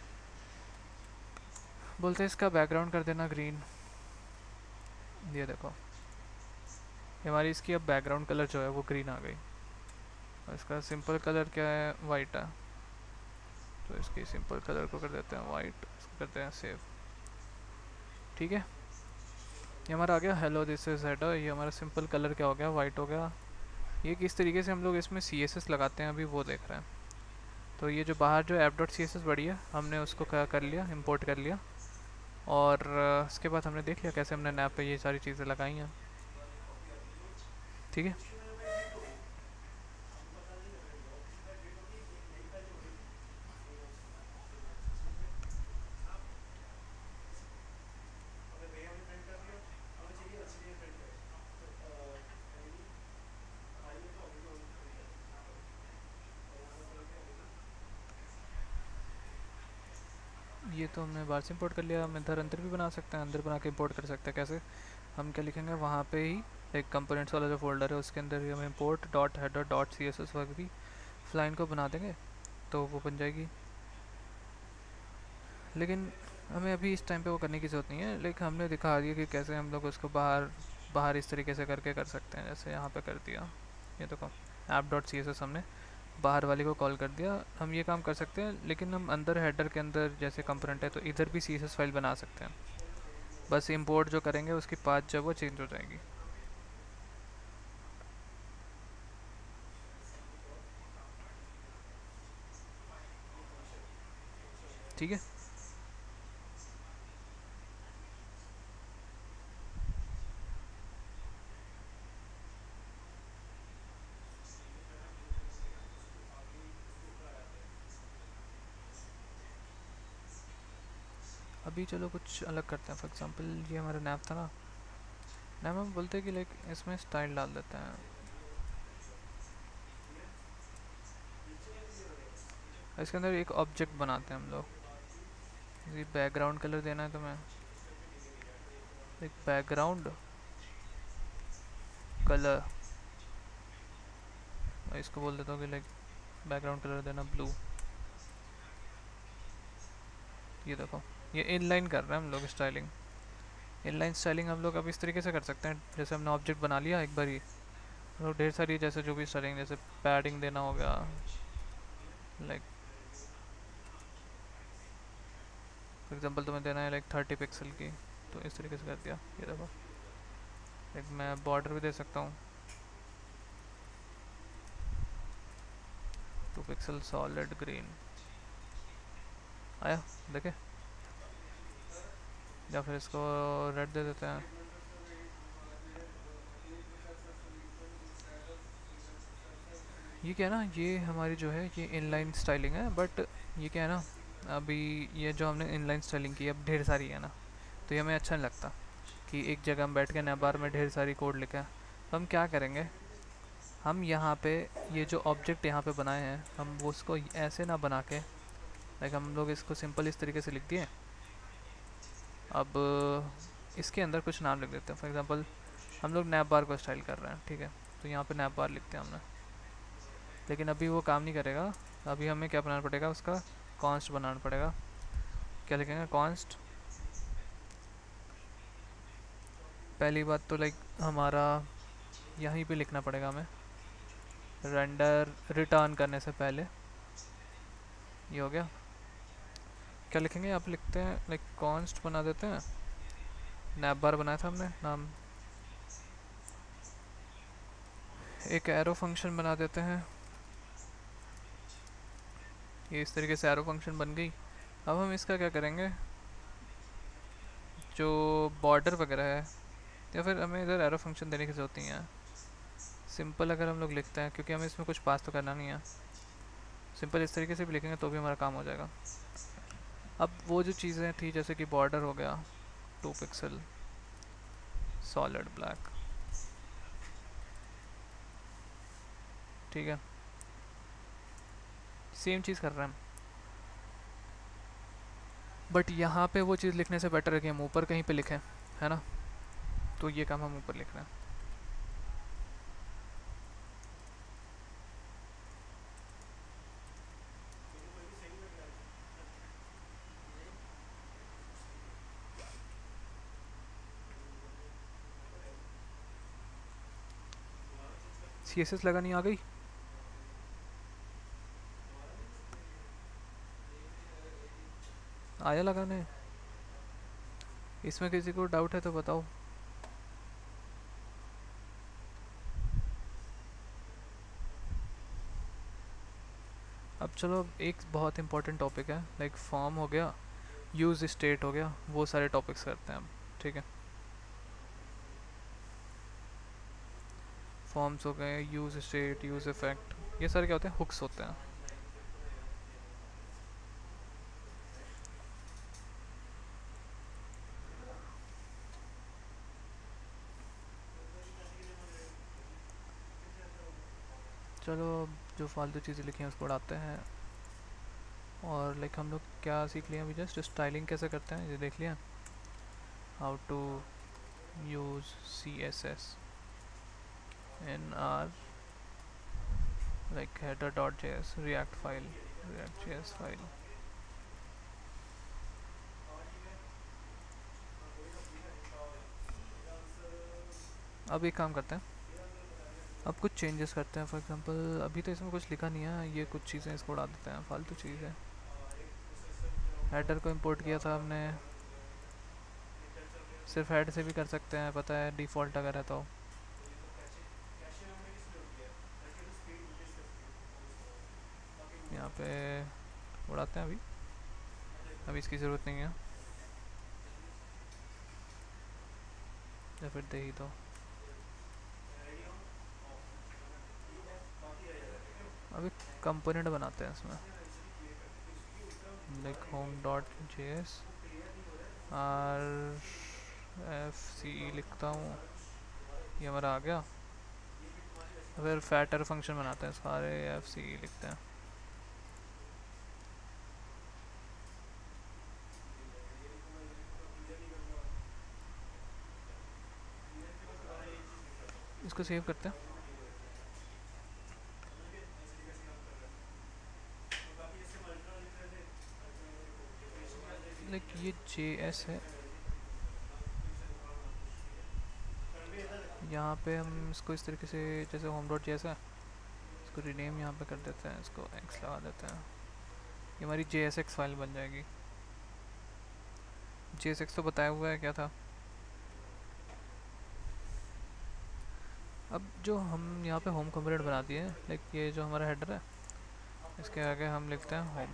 बोलते हैं इसका बैकग्राउंड कर देना ग्रीन। ये देखो हमारी इसकी अब बैकग्राउंड कलर जो है वो ग्रीन आ गई, और इसका सिंपल कलर क्या है, वाइट है। तो इसकी सिंपल कलर को कर देते हैं वाइट, इसको करते हैं सेव। ठीक है, ये हमारा आ गया हेलो दिस इज हेडर, ये हमारा सिंपल कलर क्या हो गया, वाइट हो गया। ये किस तरीके से हम लोग इसमें सी एस एस लगाते हैं अभी वो देख रहे हैं। तो ये जो बाहर जो app dot C S S बड़ी है, हमने उसको क्या कर लिया, इंपोर्ट कर लिया, और उसके बाद हमने देख लिया कैसे हमने नैप पे ये सारी चीज़ें लगाई हैं। ठीक है, ये तो हमने बाहर से इंपोर्ट कर लिया। हम इधर अंदर भी बना सकते हैं, अंदर बना के इंपोर्ट कर सकते हैं। कैसे, हम क्या लिखेंगे वहाँ पे ही, एक कंपोनेंट्स वाला जो फोल्डर है उसके अंदर ही हम import dot header dot C S S वगैरह फ्लाइन को बना देंगे तो वो बन जाएगी। लेकिन हमें अभी इस टाइम पे वो करने की ज़रूरत नहीं है, लेकिन हमने दिखा दिया कि कैसे हम लोग उसको बाहर बाहर इस तरीके से करके कर सकते हैं, जैसे यहाँ पे कर दिया। ये देखो app dot C S S हमने बाहर वाले को कॉल कर दिया। हम ये काम कर सकते हैं, लेकिन हम अंदर हेडर के अंदर जैसे कंपोनेंट है तो इधर भी सी एस एस फाइल बना सकते हैं। बस इंपोर्ट जो करेंगे उसकी पाथ जब वो चेंज हो जाएगी। ठीक है। अभी चलो कुछ अलग करते हैं। फॉर एग्जांपल ये हमारा नैप था ना, नैप हम बोलते हैं कि लाइक इसमें स्टाइल डाल देते हैं। इसके अंदर एक ऑब्जेक्ट बनाते हैं हम लोग। ये बैकग्राउंड कलर देना है तो मैं एक बैकग्राउंड कलर, इसको बोल देता हूँ कि लाइक बैकग्राउंड कलर देना ब्लू। ये देखो ये इनलाइन कर रहे हैं हम लोग स्टाइलिंग। इनलाइन स्टाइलिंग हम लोग अब इस तरीके से कर सकते हैं, जैसे हमने ऑब्जेक्ट बना लिया एक बार ही, हम लोग ढेर सारी जैसे जो भी स्टाइलिंग, जैसे पैडिंग देना हो गया, लाइक फॉर एग्जांपल तुम्हें देना है लाइक थर्टी पिक्सल की, तो इस तरीके से कर दिया। ये देखो एक मैं बॉर्डर भी दे सकता हूँ, टू पिक्सल सॉलिड ग्रीन आया, देखे। या फिर इसको रेड दे देते हैं। ये क्या है ना, ये हमारी जो है ये इनलाइन स्टाइलिंग है, बट ये क्या है ना, अभी ये जो हमने इनलाइन स्टाइलिंग की अब ढेर सारी है ना, तो ये हमें अच्छा नहीं लगता कि एक जगह हम बैठ के नैप बार में ढेर सारी कोड लिखे हैं। तो हम क्या करेंगे, हम यहाँ पे ये जो ऑब्जेक्ट यहाँ पे बनाए हैं हम वो उसको ऐसे ना बना के, लाइक हम लोग इसको सिंपल इस तरीके से लिख दिए। अब इसके अंदर कुछ नाम लिख देते हैं। फॉर एग्जांपल हम लोग नैप बार को स्टाइल कर रहे हैं, ठीक है, तो यहाँ पे नैप बार लिखते हैं हमने। लेकिन अभी वो काम नहीं करेगा, अभी हमें क्या बनाना पड़ेगा, उसका कॉन्स्ट बनाना पड़ेगा। क्या लिखेंगे, कॉन्स्ट। पहली बात तो लाइक हमारा यहीं पे लिखना पड़ेगा हमें, रेंडर रिटर्न करने से पहले। ये हो गया। क्या लिखेंगे, आप लिखते हैं लाइक कॉन्स्ट बना देते हैं, नैप बार बनाया था हमने नाम, एक एरो फंक्शन बना देते हैं। ये इस तरीके से एरो फंक्शन बन गई। अब हम इसका क्या करेंगे, जो बॉर्डर वगैरह है, या फिर हमें इधर एरो फंक्शन देने की ज़रूरत नहीं है। सिंपल अगर हम लोग लिखते हैं, क्योंकि हमें इसमें कुछ पास तो करना नहीं है, सिंपल इस तरीके से भी लिखेंगे तो भी हमारा काम हो जाएगा। अब वो जो चीज़ें थी जैसे कि बॉर्डर हो गया टू पिक्सल सॉलिड ब्लैक, ठीक है, सेम चीज़ कर रहे हैं हम। बट यहाँ पे वो चीज़ लिखने से बेटर है कि हम ऊपर कहीं पे लिखें, है ना, तो ये काम हम ऊपर लिख रहे हैं। सी एस एस लगानी आ गई। आया लगाने, इसमें किसी को डाउट है तो बताओ। अब चलो एक बहुत इंपॉर्टेंट टॉपिक है, लाइक फॉर्म हो गया, यूज़ स्टेट हो गया, वो सारे टॉपिक्स करते हैं अब, ठीक है। फॉर्म्स हो गए, यूज़ स्टेट, यूज़ इफेक्ट, ये सारे क्या होते हैं, हुक्स होते हैं। चलो जो फालतू चीज़ें लिखी हैं उसको उड़ाते हैं, और लाइक हम लोग क्या सीख लिया अभी, जस्ट स्टाइलिंग कैसे करते हैं ये देख लिया, how to use C S S in R like header.js react file, react.js file। अब एक काम करते हैं, अब कुछ चेंजेस करते हैं। फॉर एग्जांपल अभी तो इसमें कुछ लिखा नहीं है, ये कुछ चीज़ें इसको उड़ा देते हैं, फालतू चीज़ है। हेडर को इंपोर्ट किया था हमने, सिर्फ हेड से भी कर सकते हैं, पता है डिफ़ॉल्ट अगर है तो। यहाँ पे उड़ाते हैं, अभी अभी इसकी ज़रूरत नहीं है, या फिर दे ही दो। अभी कंपोनेंट बनाते हैं इसमें, like home dot J S R F C लिखता हूँ, ये हमारा आ गया। फिर फैटर फंक्शन बनाते हैं, सारे एफ सी लिखते हैं। इसको सेव करते हैं। लाइक ये जे एस है, यहाँ पे हम इसको इस तरीके से, जैसे होम डॉट जे एस है, इसको रीनेम यहाँ पे कर देते हैं, इसको एक्स लगा देते हैं, ये हमारी जे एस एक्स फाइल बन जाएगी। जे एस एक्स तो बताया हुआ है क्या था। अब जो हम यहाँ पे होम कंपोनेंट बना दिए हैं, लाइक ये जो हमारा हेडर है, इसके आगे हम लिखते हैं होम।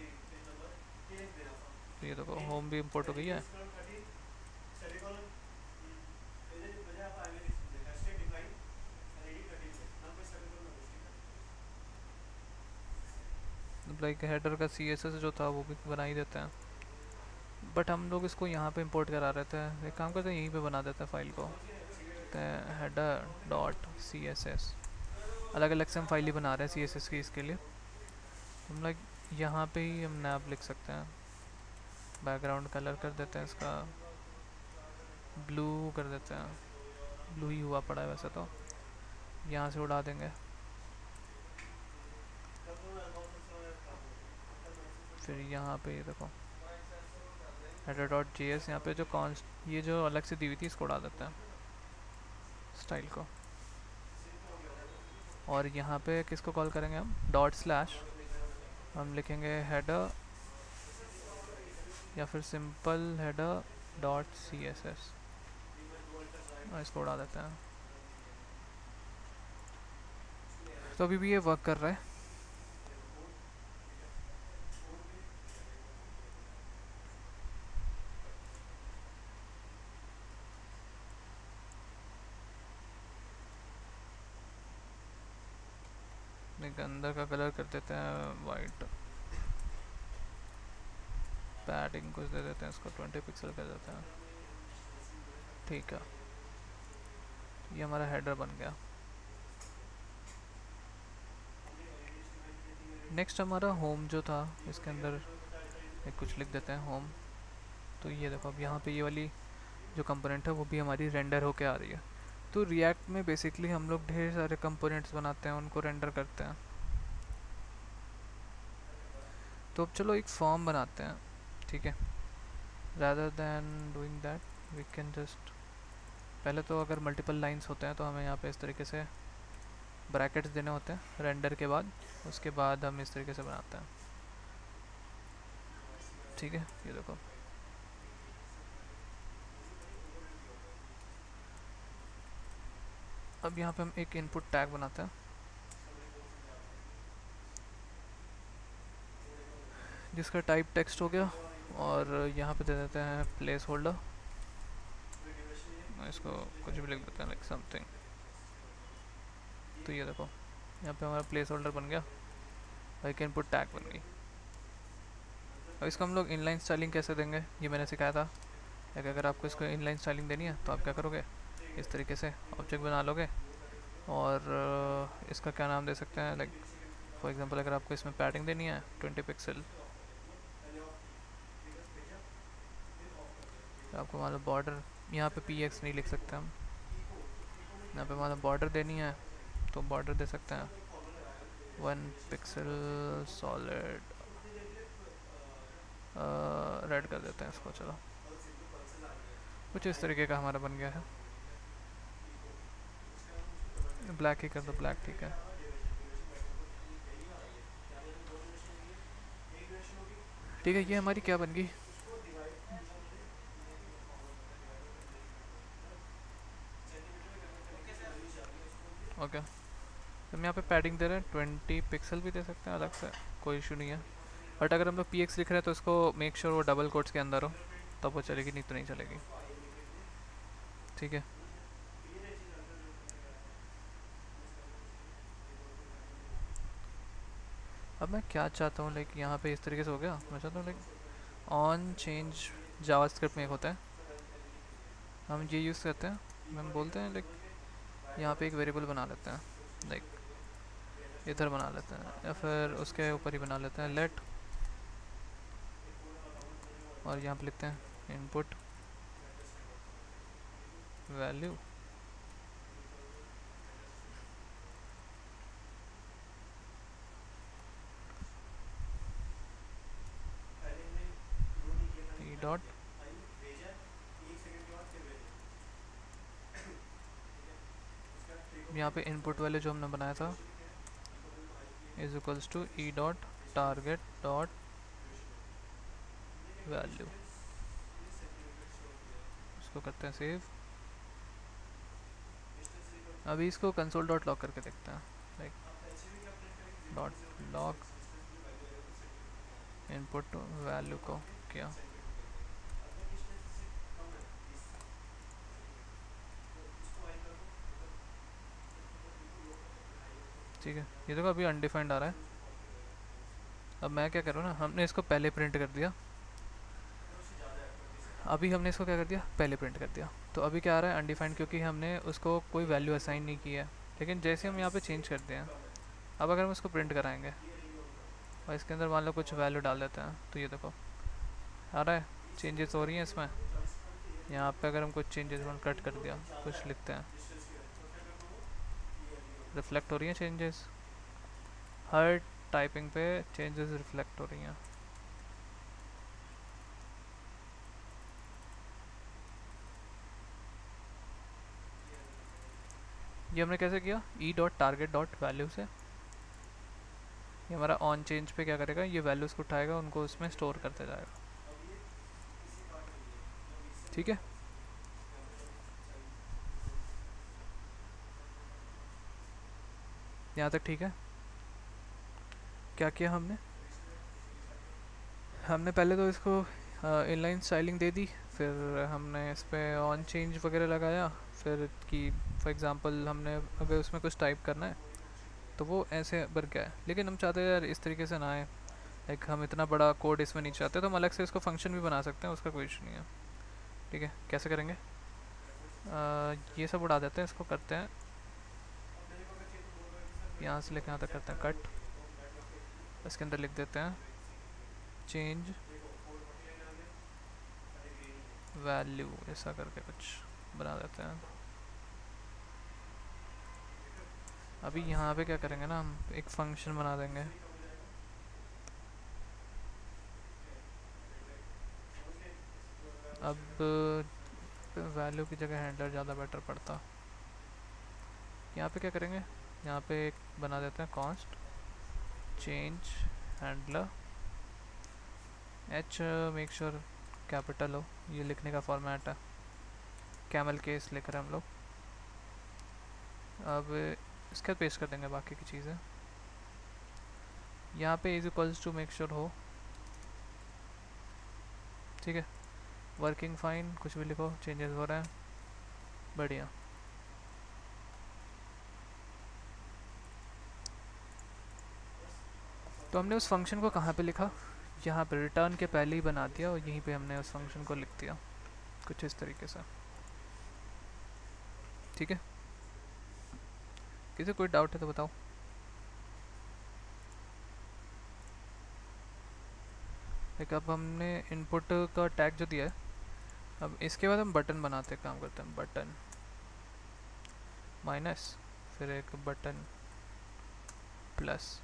तो ये देखो होम भी इंपोर्ट हो गई है। लाइक हेडर का सी एस एस जो था वो भी बना ही देते हैं, बट हम लोग इसको यहाँ पे इंपोर्ट करा रहे थे। एक काम करते हैं, यहीं पे बना देते हैं फाइल को, header dot C S S. अलग अलग से हम फाइल ही बना रहे हैं सी एस एस की, इसके लिए हम लाइक यहाँ पे ही हम नैब लिख सकते हैं। बैकग्राउंड कलर कर देते हैं इसका ब्लू कर देते हैं, ब्लू ही हुआ पड़ा है वैसे तो, यहाँ से उड़ा देंगे। फिर यहाँ पे ये देखो हेडर डॉट जे एस, यहाँ पे जो कॉन्स्ट ये जो अलग से दी हुई थी इसको उड़ा देते हैं, स्टाइल को। और यहाँ पे किसको कॉल करेंगे हम, डॉट स्लैश, हम लिखेंगे हेडर या फिर simple header dot C S S, इसको उड़ा देते हैं। तो अभी भी ये वर्क कर रहा है। एक अंदर का कलर कर देते हैं वाइट, पैडिंग कुछ दे देते हैं, इसको ट्वेंटी पिक्सल कर देते हैं। ठीक है, ये हमारा हेडर बन गया। नेक्स्ट हमारा होम जो था, इसके अंदर एक कुछ लिख देते हैं होम। तो ये देखो अब यहाँ पे ये वाली जो कंपोनेंट है वो भी हमारी रेंडर होके आ रही है। तो रिएक्ट में बेसिकली हम लोग ढेर सारे कंपोनेंट्स बनाते हैं, उनको रेंडर करते हैं। तो अब चलो एक फॉर्म बनाते हैं, ठीक है। Rather than doing that we can just, पहले तो अगर मल्टीपल लाइंस होते हैं तो हमें यहाँ पे इस तरीके से ब्रैकेट्स देने होते हैं रेंडर के बाद, उसके बाद हम इस तरीके से बनाते हैं, ठीक है। ये देखो अब यहाँ पे हम एक इनपुट टैग बनाते हैं, जिसका टाइप टेक्स्ट हो गया, और यहाँ पे दे देते हैं प्लेस होल्डर, इसको कुछ भी लिख देते हैं लाइक समथिंग। तो ये देखो यहाँ पे हमारा प्लेस होल्डर बन गया और एक इनपुट टैग बन गई। और इसको हम लोग इनलाइन स्टाइलिंग कैसे देंगे ये मैंने सिखाया था। अगर आपको इसको इनलाइन स्टाइलिंग देनी है तो आप क्या करोगे, इस तरीके से ऑब्जेक्ट बना लोगे, और इसका क्या नाम दे सकते हैं, लाइक फॉर एग्जांपल अगर आपको इसमें पैडिंग देनी है ट्वेंटी पिक्सल, आपको मान लो बॉर्डर, यहाँ पे पी एक्स नहीं लिख सकते हम, यहाँ पे मान लो बॉर्डर देनी है तो बॉर्डर दे सकते हैं वन पिक्सल सॉलिड, रेड कर देते हैं इसको। चलो कुछ इस तरीके का हमारा बन गया है। ब्लैक ही कर दो, ब्लैक ठीक है। ठीक है, ये हमारी क्या बन गई? ओके, तो हम यहाँ पे पैडिंग दे रहे हैं, ट्वेंटी पिक्सल भी दे सकते हैं अलग से, कोई इशू नहीं है। बट अगर हम लोग पी एक्स लिख रहे हैं तो इसको मेक श्योर वो डबल कोट्स के अंदर हो, तब वो चलेगी, नहीं तो नहीं चलेगी। ठीक है, अब मैं क्या चाहता हूँ, लाइक यहाँ पे इस तरीके से हो गया। मैं चाहता हूँ लाइक ऑन चेंज जावास्क्रिप्ट में एक होता है, हम ये यूज़ करते हैं, हम बोलते हैं लाइक यहाँ पे एक वेरिएबल बना लेते हैं, लाइक इधर बना लेते हैं, या फिर उसके ऊपर ही बना लेते हैं लेट, और यहाँ पे लिखते हैं इनपुट वैल्यू। ई डॉट यहाँ पे इनपुट वैल्यू जो हमने बनाया था is equals to E dot target dot value. इसको करते हैं सेव। अभी इसको कंसोल डॉट लॉग करके देखते हैं, like dot log input value को किया। ठीक है, ये देखो अभी अनडिफाइंड आ रहा है। अब मैं क्या करूँ ना, हमने इसको पहले प्रिंट कर दिया, अभी हमने इसको क्या कर दिया, पहले प्रिंट कर दिया, तो अभी क्या आ रहा है अनडिफाइंड, क्योंकि हमने उसको कोई वैल्यू असाइन नहीं की है। लेकिन जैसे हम यहाँ पे चेंज करते हैं, अब अगर हम इसको प्रिंट कराएंगे और इसके अंदर मान लो कुछ वैल्यू डाल देते हैं, तो ये देखो आ रहा है, चेंजेस हो रही हैं इसमें। यहाँ पे अगर हम कुछ चेंजेस कट कर दिया, कुछ लिखते हैं, रिफ्लेक्ट हो रही हैं चेंजेस, हर टाइपिंग पे चेंजेस रिफ्लेक्ट हो रही हैं। ये हमने कैसे किया, E dot target dot value से। ये हमारा ऑन चेंज पे क्या करेगा, ये वैल्यूज़ को उठाएगा, उनको उसमें स्टोर करते जाएगा। ठीक है, यहाँ तक ठीक है। क्या किया हमने, हमने पहले तो इसको इनलाइन स्टाइलिंग दे दी, फिर हमने इस पर ऑन चेंज वगैरह लगाया, फिर कि फॉर एग्जांपल हमने अगर उसमें कुछ टाइप करना है तो वो ऐसे बन गया है। लेकिन हम चाहते हैं यार इस तरीके से ना आए, लाइक हम इतना बड़ा कोड इसमें नहीं चाहते, तो हम अलग से इसको फंक्शन भी बना सकते हैं, उसका कोई इशू नहीं है। ठीक है, कैसे करेंगे, आ, ये सब उड़ा देते हैं, इसको करते हैं यहाँ से लेके यहाँ तक करते हैं कट, इसके अंदर लिख देते हैं चेंज वैल्यू, ऐसा करके कुछ बना देते हैं। अभी यहाँ पे क्या करेंगे ना, हम एक फंक्शन बना देंगे, अब वैल्यू की जगह हैंडलर ज़्यादा बेटर पड़ता। यहाँ पे क्या करेंगे, यहाँ पे एक बना देते हैं const change handler, H make sure capital हो, ये लिखने का फॉर्मेट है, कैमल केस लिख रहे हैं हम लोग। अब इसके बाद पेस्ट कर देंगे बाकी की चीज़ें, यहाँ पे is equals to make sure हो। ठीक है, वर्किंग फाइन, कुछ भी लिखो, चेंजेस हो रहे हैं, बढ़िया। तो हमने उस फंक्शन को कहाँ पे लिखा, यहाँ पे रिटर्न के पहले ही बना दिया, और यहीं पे हमने उस फंक्शन को लिख दिया कुछ इस तरीके से। ठीक है, किसी कोई डाउट है तो बताओ। एक अब हमने इनपुट का टैग जो दिया है, अब इसके बाद हम बटन बनाते काम करते हैं, बटन माइनस, फिर एक बटन प्लस।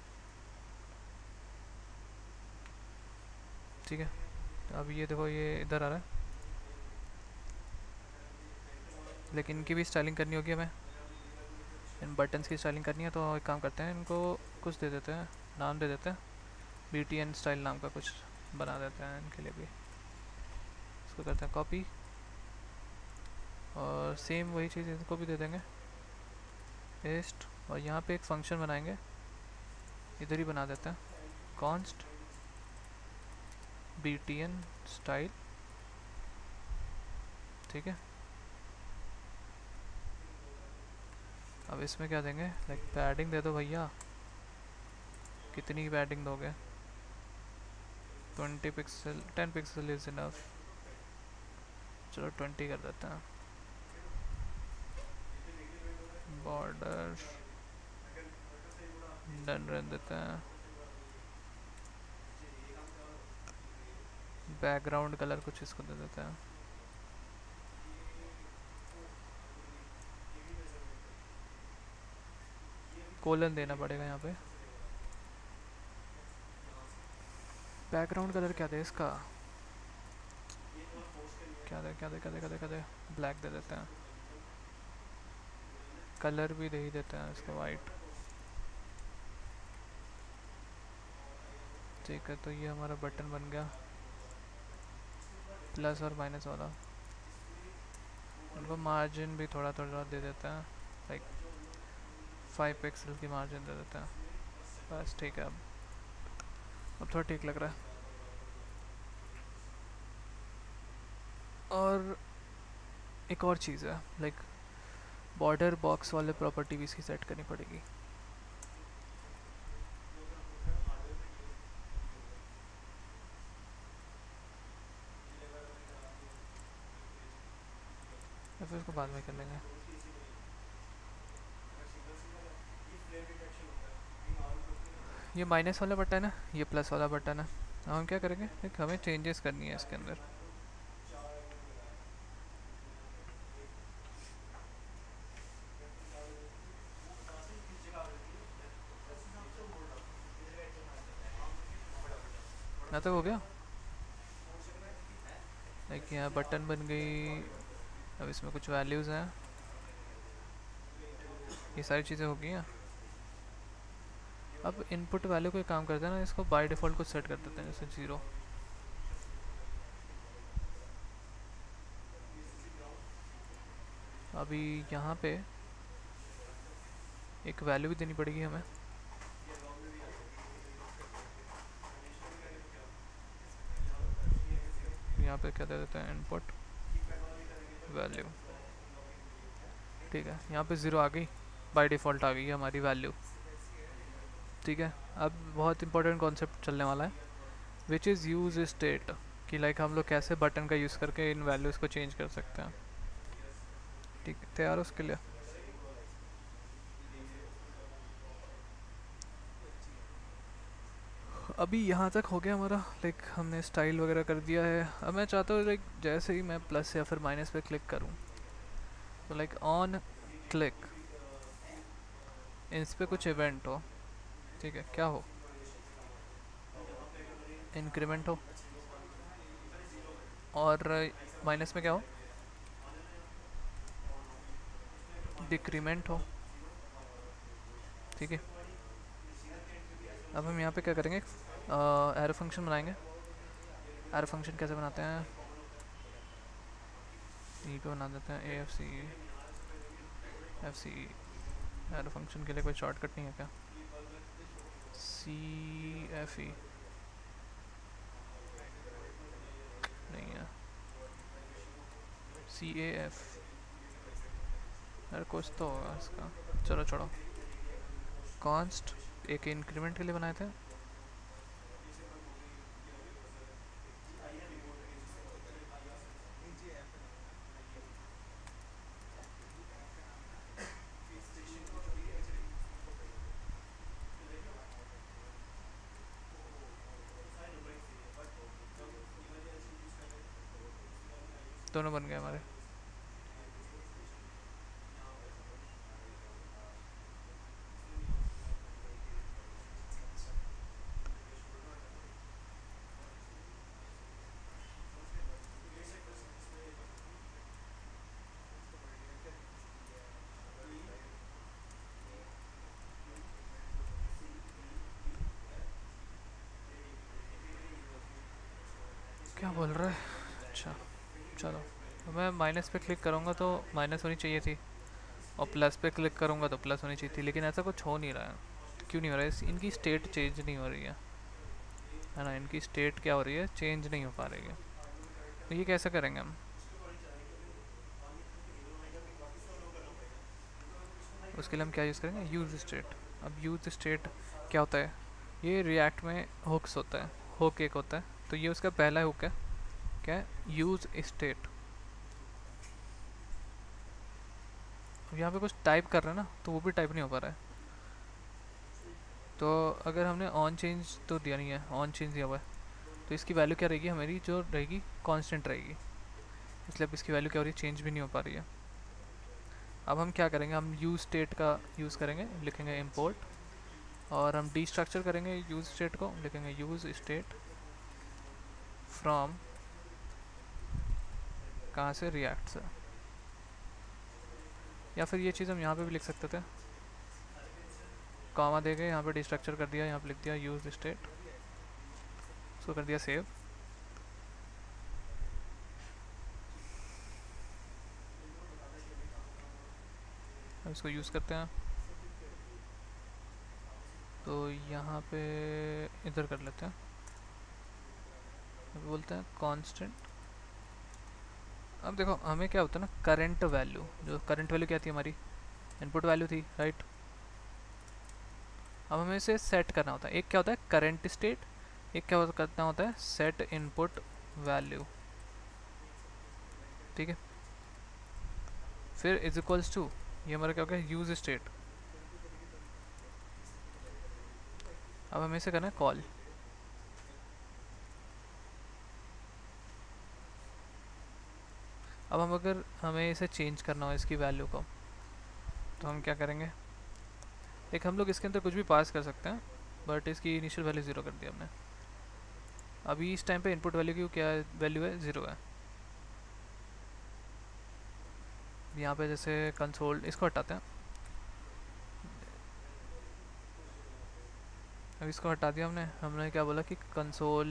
ठीक है, अब ये देखो ये इधर आ रहा है, लेकिन इनकी भी स्टाइलिंग करनी होगी हमें। इन बटन्स की स्टाइलिंग करनी है तो एक काम करते हैं, इनको कुछ दे देते हैं, नाम दे देते हैं, बी टी एन स्टाइल नाम का कुछ बना देते हैं इनके लिए भी। इसको करते हैं कॉपी, और सेम वही चीज़ इनको भी दे देंगे, पेस्ट। और यहाँ पे एक फंक्शन बनाएंगे, इधर ही बना देते हैं, const B T N style, ठीक है। अब इसमें क्या देंगे, लाइक पैडिंग दे दो भैया, कितनी पैडिंग दोगे, twenty pixel, ten pixel is enough, चलो ट्वेंटी कर देते हैं। बॉर्डर डन रहने देते हैं, बैकग्राउंड कलर कुछ इसको दे देते हैं, कोलन देना पड़ेगा यहाँ पे। बैकग्राउंड कलर क्या दे इसका, क्या दे क्या दे क्या दे क्या दे क्या दे ब्लैक दे देते हैं, कलर भी दे ही देते हैं इसका वाइट, ठीक है। तो ये हमारा बटन बन गया, प्लस और माइनस वाला। उनको मार्जिन भी थोड़ा थोड़ा दे देते हैं, लाइक फाइव पिक्सल की मार्जिन दे देते हैं, बस ठीक है। अब अब थोड़ा ठीक लग रहा है। और एक और चीज़ है, लाइक बॉर्डर बॉक्स वाले प्रॉपर्टी भी इसकी सेट करनी पड़ेगी। या फिर इसको बाद में कर लेंगे। ये माइनस वाला बटन है, ये प्लस वाला बटन है। अब हम क्या करेंगे, एक हमें चेंजेस करनी है इसके अंदर। ना तो हो गया, लाइक यहाँ बटन बन गई। अब इसमें कुछ वैल्यूज़ हैं, ये सारी चीज़ें हो गई हैं। अब इनपुट वैल्यू को एक काम करते हैं ना, इसको बाय डिफ़ॉल्ट कुछ सेट कर देते हैं, जैसे जीरो। अभी यहाँ पे एक वैल्यू भी देनी पड़ेगी हमें, यहाँ पे क्या दे देते हैं, इनपुट वैल्यू, ठीक है। यहाँ पे ज़ीरो आ गई, बाय डिफ़ॉल्ट आ गई है हमारी वैल्यू, ठीक है। अब बहुत इंपॉर्टेंट कॉन्सेप्ट चलने वाला है, विच इज़ यूज स्टेट, कि लाइक हम लोग कैसे बटन का यूज़ करके इन वैल्यूज़ को चेंज कर सकते हैं, ठीक है। तैयार हो उसके लिए? अभी यहाँ तक हो गया हमारा, लाइक हमने स्टाइल वगैरह कर दिया है। अब मैं चाहता हूँ लाइक जैसे ही मैं प्लस या फिर माइनस पे क्लिक करूँ तो लाइक ऑन क्लिक इस पे कुछ इवेंट हो, ठीक है। क्या हो, इंक्रीमेंट हो, और माइनस में क्या हो, डिक्रीमेंट हो, ठीक है। अब हम यहाँ पे क्या करेंगे, एरो फंक्शन बनाएंगे। एरो फंक्शन कैसे बनाते हैं, ई पे बना देते हैं, A F C F C. Arrow function के लिए कोई शॉर्टकट नहीं है क्या, सी एफ ई नहीं है, सी ए एफ, यार कुछ तो होगा इसका, चलो छोड़ो। कॉन्स्ट एक इंक्रीमेंट के लिए बनाए थे, दोनों बन गए हमारे। बोल रहा है? अच्छा चलो, तो मैं माइनस पे क्लिक करूँगा तो माइनस होनी चाहिए थी, और प्लस पे क्लिक करूँगा तो प्लस होनी चाहिए थी, लेकिन ऐसा कुछ हो नहीं रहा है। क्यों नहीं हो रहा है? इनकी स्टेट चेंज नहीं हो रही है है ना, इनकी स्टेट क्या हो रही है, चेंज नहीं हो पा रही है। तो ये कैसे करेंगे हम? उसके लिए हम क्या यूज़ करेंगे? Use state. अब यूज़ स्टेट क्या होता है? ये रिएक्ट में हुक्स होता है, हुक एक होता है, तो ये उसका पहला हुक है। क्या है? Use state. अब यहाँ पे कुछ टाइप कर रहे हैं ना, तो वो भी टाइप नहीं हो पा रहा है। तो अगर हमने ऑन चेंज तो दिया नहीं है, ऑन चेंज दिया हुआ है, तो इसकी वैल्यू क्या रहेगी? हमारी जो रहेगी कांस्टेंट रहेगी, इसलिए अब इसकी वैल्यू क्या हो रही है? चेंज भी नहीं हो पा रही है। अब हम क्या करेंगे? हम यूज़ स्टेट का यूज़ करेंगे, लिखेंगे इम्पोर्ट, और हम डी स्ट्रक्चर करेंगे यूज़ स्टेट को, लिखेंगे यूज़ स्टेट फ्रॉम, कहाँ से? रिएक्ट से। या फिर ये चीज़ हम यहाँ पे भी लिख सकते थे, कॉमा दे के यहाँ पे डी स्ट्रक्चर कर दिया, यहाँ पे लिख दिया यूज़ स्टेट, उसको कर दिया सेव। अब इसको यूज़ करते हैं, तो यहाँ पे इधर कर लेते हैं, अब बोलते हैं कांस्टेंट। अब देखो हमें क्या होता है ना, करंट वैल्यू, जो करंट वैल्यू क्या थी हमारी? इनपुट वैल्यू थी, राइट। अब हमें इसे सेट करना होता है, एक क्या होता है करंट स्टेट, एक क्या करना होता है सेट इनपुट वैल्यू, ठीक है। फिर इज इक्वल्स टू, ये हमारा क्या हो गया? Use state. अब हमें इसे करना है कॉल। अब हम अगर हमें इसे चेंज करना हो इसकी वैल्यू को, तो हम क्या करेंगे? एक हम लोग इसके अंदर कुछ भी पास कर सकते हैं, बट इसकी इनिशियल वैल्यू ज़ीरो कर दी हमने। अभी इस टाइम पे इनपुट वैल्यू की क्या वैल्यू है? ज़ीरो है। यहाँ पे जैसे कंसोल, इसको हटाते हैं, अब इसको हटा दिया हमने। हमने क्या बोला कि console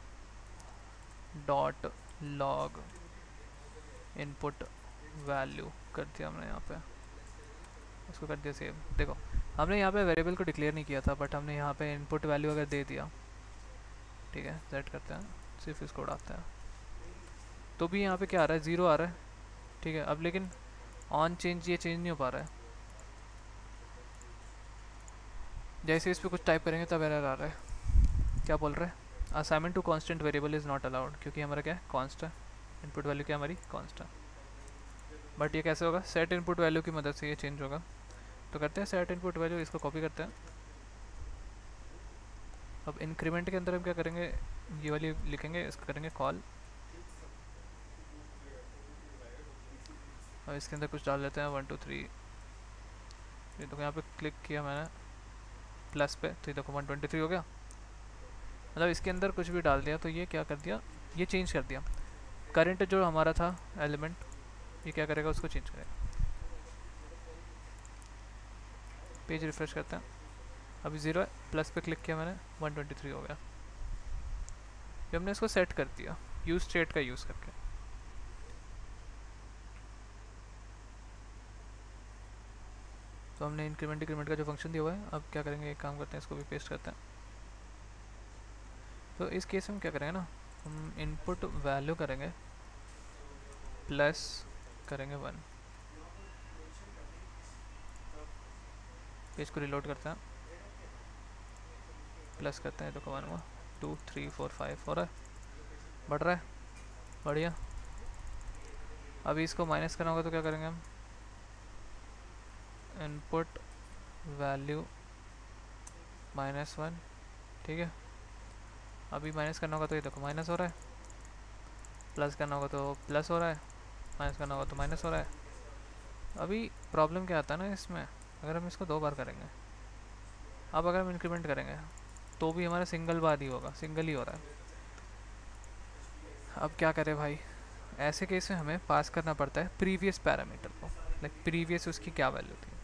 dot log input value कर दिया हमने यहाँ पे, उसको कर दिया सेव। देखो हमने यहाँ पे वेरिएबल को डिक्लेयर नहीं किया था, बट हमने यहाँ पे इनपुट वैल्यू अगर दे दिया, ठीक है, सेट करते हैं, सिर्फ इसको उड़ाते हैं, तो भी यहाँ पे क्या आ रहा है? ज़ीरो आ रहा है, ठीक है। अब लेकिन ऑन चेंज ये चेंज नहीं हो पा रहा है, जैसे इस पर कुछ टाइप करेंगे तब एरर आ रहा है। क्या बोल रहा है? Assignment to constant variable is not allowed, क्योंकि हमारा क्या है? कॉन्स्ट है, इनपुट वैल्यू क्या हमारी? कॉन्स्ट है। बट ये कैसे होगा? सेट इनपुट वैल्यू की मदद से ये चेंज होगा। तो करते हैं सेट इनपुट वैल्यू, इसको कॉपी करते हैं। अब इंक्रीमेंट के अंदर हम क्या करेंगे? ये वाली लिखेंगे, इसको करेंगे कॉल, और इसके अंदर कुछ डाल लेते हैं, वन टू थ्री। ये देखो यहाँ पे क्लिक किया मैंने प्लस पे, तो ये देखो वन ट्वेंटी थ्री हो गया। मतलब इसके अंदर कुछ भी डाल दिया तो ये क्या कर दिया? ये चेंज कर दिया। करंट जो हमारा था एलिमेंट, ये क्या करेगा? उसको चेंज करेगा। पेज रिफ्रेश करते हैं, अभी ज़ीरो है, प्लस पे क्लिक किया मैंने, वन ट्वेंटी थ्री हो गया। जब हमने इसको सेट कर दिया यूज स्टेट का यूज़ करके, तो हमने इंक्रीमेंट डिक्रीमेंट का जो फंक्शन दिया हुआ है, अब क्या करेंगे? एक काम करते हैं, इसको भी पेस्ट करते हैं। तो इस केस में क्या करेंगे ना, हम इनपुट वैल्यू करेंगे प्लस करेंगे वन। पेज को रिलोड करते हैं, प्लस करते हैं, देखो वन हुआ, टू थ्री फोर फाइव हो रहा है, बढ़ रहा है, बढ़िया। अभी इसको माइनस करना होगा तो क्या करेंगे हम? इनपुट वैल्यू माइनस वन, ठीक है। अभी माइनस करना होगा तो ये देखो माइनस हो रहा है, प्लस करना होगा तो प्लस हो रहा है, माइनस करना होगा तो माइनस हो रहा है। अभी प्रॉब्लम क्या आता है ना इसमें, अगर हम इसको दो बार करेंगे, अब अगर हम इंक्रीमेंट करेंगे तो भी हमारा सिंगल बार ही होगा, सिंगल ही हो रहा है। अब क्या करें भाई? ऐसे केस में हमें पास करना पड़ता है प्रीवियस पैरामीटर को, लाइक प्रीवियस उसकी क्या वैल्यू थी।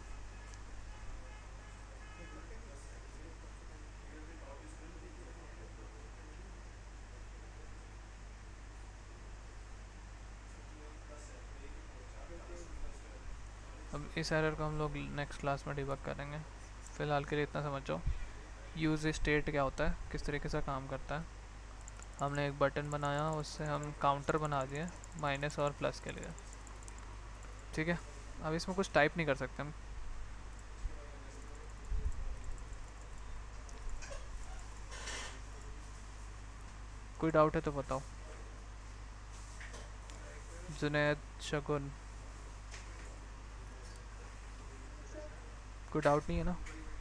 इस एरर को हम लोग नेक्स्ट क्लास में डिबग करेंगे। फ़िलहाल के लिए इतना समझ जाओ यूज़ स्टेट क्या होता है, किस तरीके से काम करता है। हमने एक बटन बनाया, उससे हम काउंटर बना दिए माइनस और प्लस के लिए। ठीक है, अब इसमें कुछ टाइप नहीं कर सकते हम। कोई डाउट है तो बताओ। जुनैद, शगुन, कोई डाउट नहीं है ना?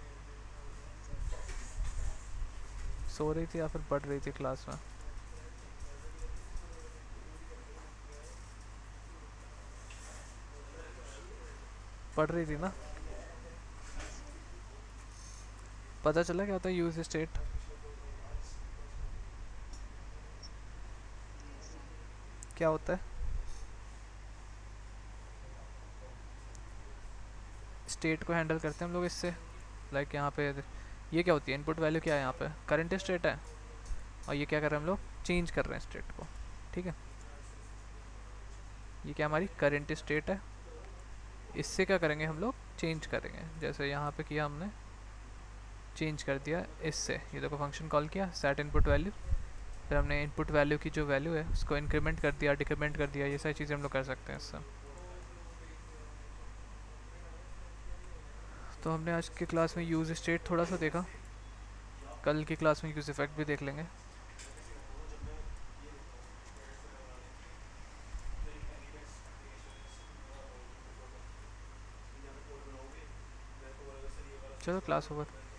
सो रही थी या फिर पढ़ रही थी क्लास में? पढ़ रही थी ना? पता चला क्या होता है यूज स्टेट? क्या होता है? स्टेट को हैंडल करते हैं हम लोग इससे। लाइक यहाँ पे ये क्या होती है, इनपुट वैल्यू क्या है, यहाँ पे करंट स्टेट है, और ये क्या कर रहे हैं हम लोग, चेंज कर रहे हैं स्टेट को। ठीक है, ये क्या हमारी करंट स्टेट है, इससे क्या करेंगे हम लोग, चेंज करेंगे। जैसे यहाँ पे किया हमने, चेंज कर दिया इससे। ये देखो फंक्शन कॉल किया सेट इनपुट वैल्यू, फिर हमने इनपुट वैल्यू की जो वैल्यू है उसको इंक्रीमेंट कर दिया, डिक्रीमेंट कर दिया। ये सारी चीज़ें हम लोग कर सकते हैं इससे। तो हमने आज की क्लास में यूज़ स्टेट थोड़ा सा देखा, कल की क्लास में यूज़ इफेक्ट भी देख लेंगे। चलो क्लास ओवर।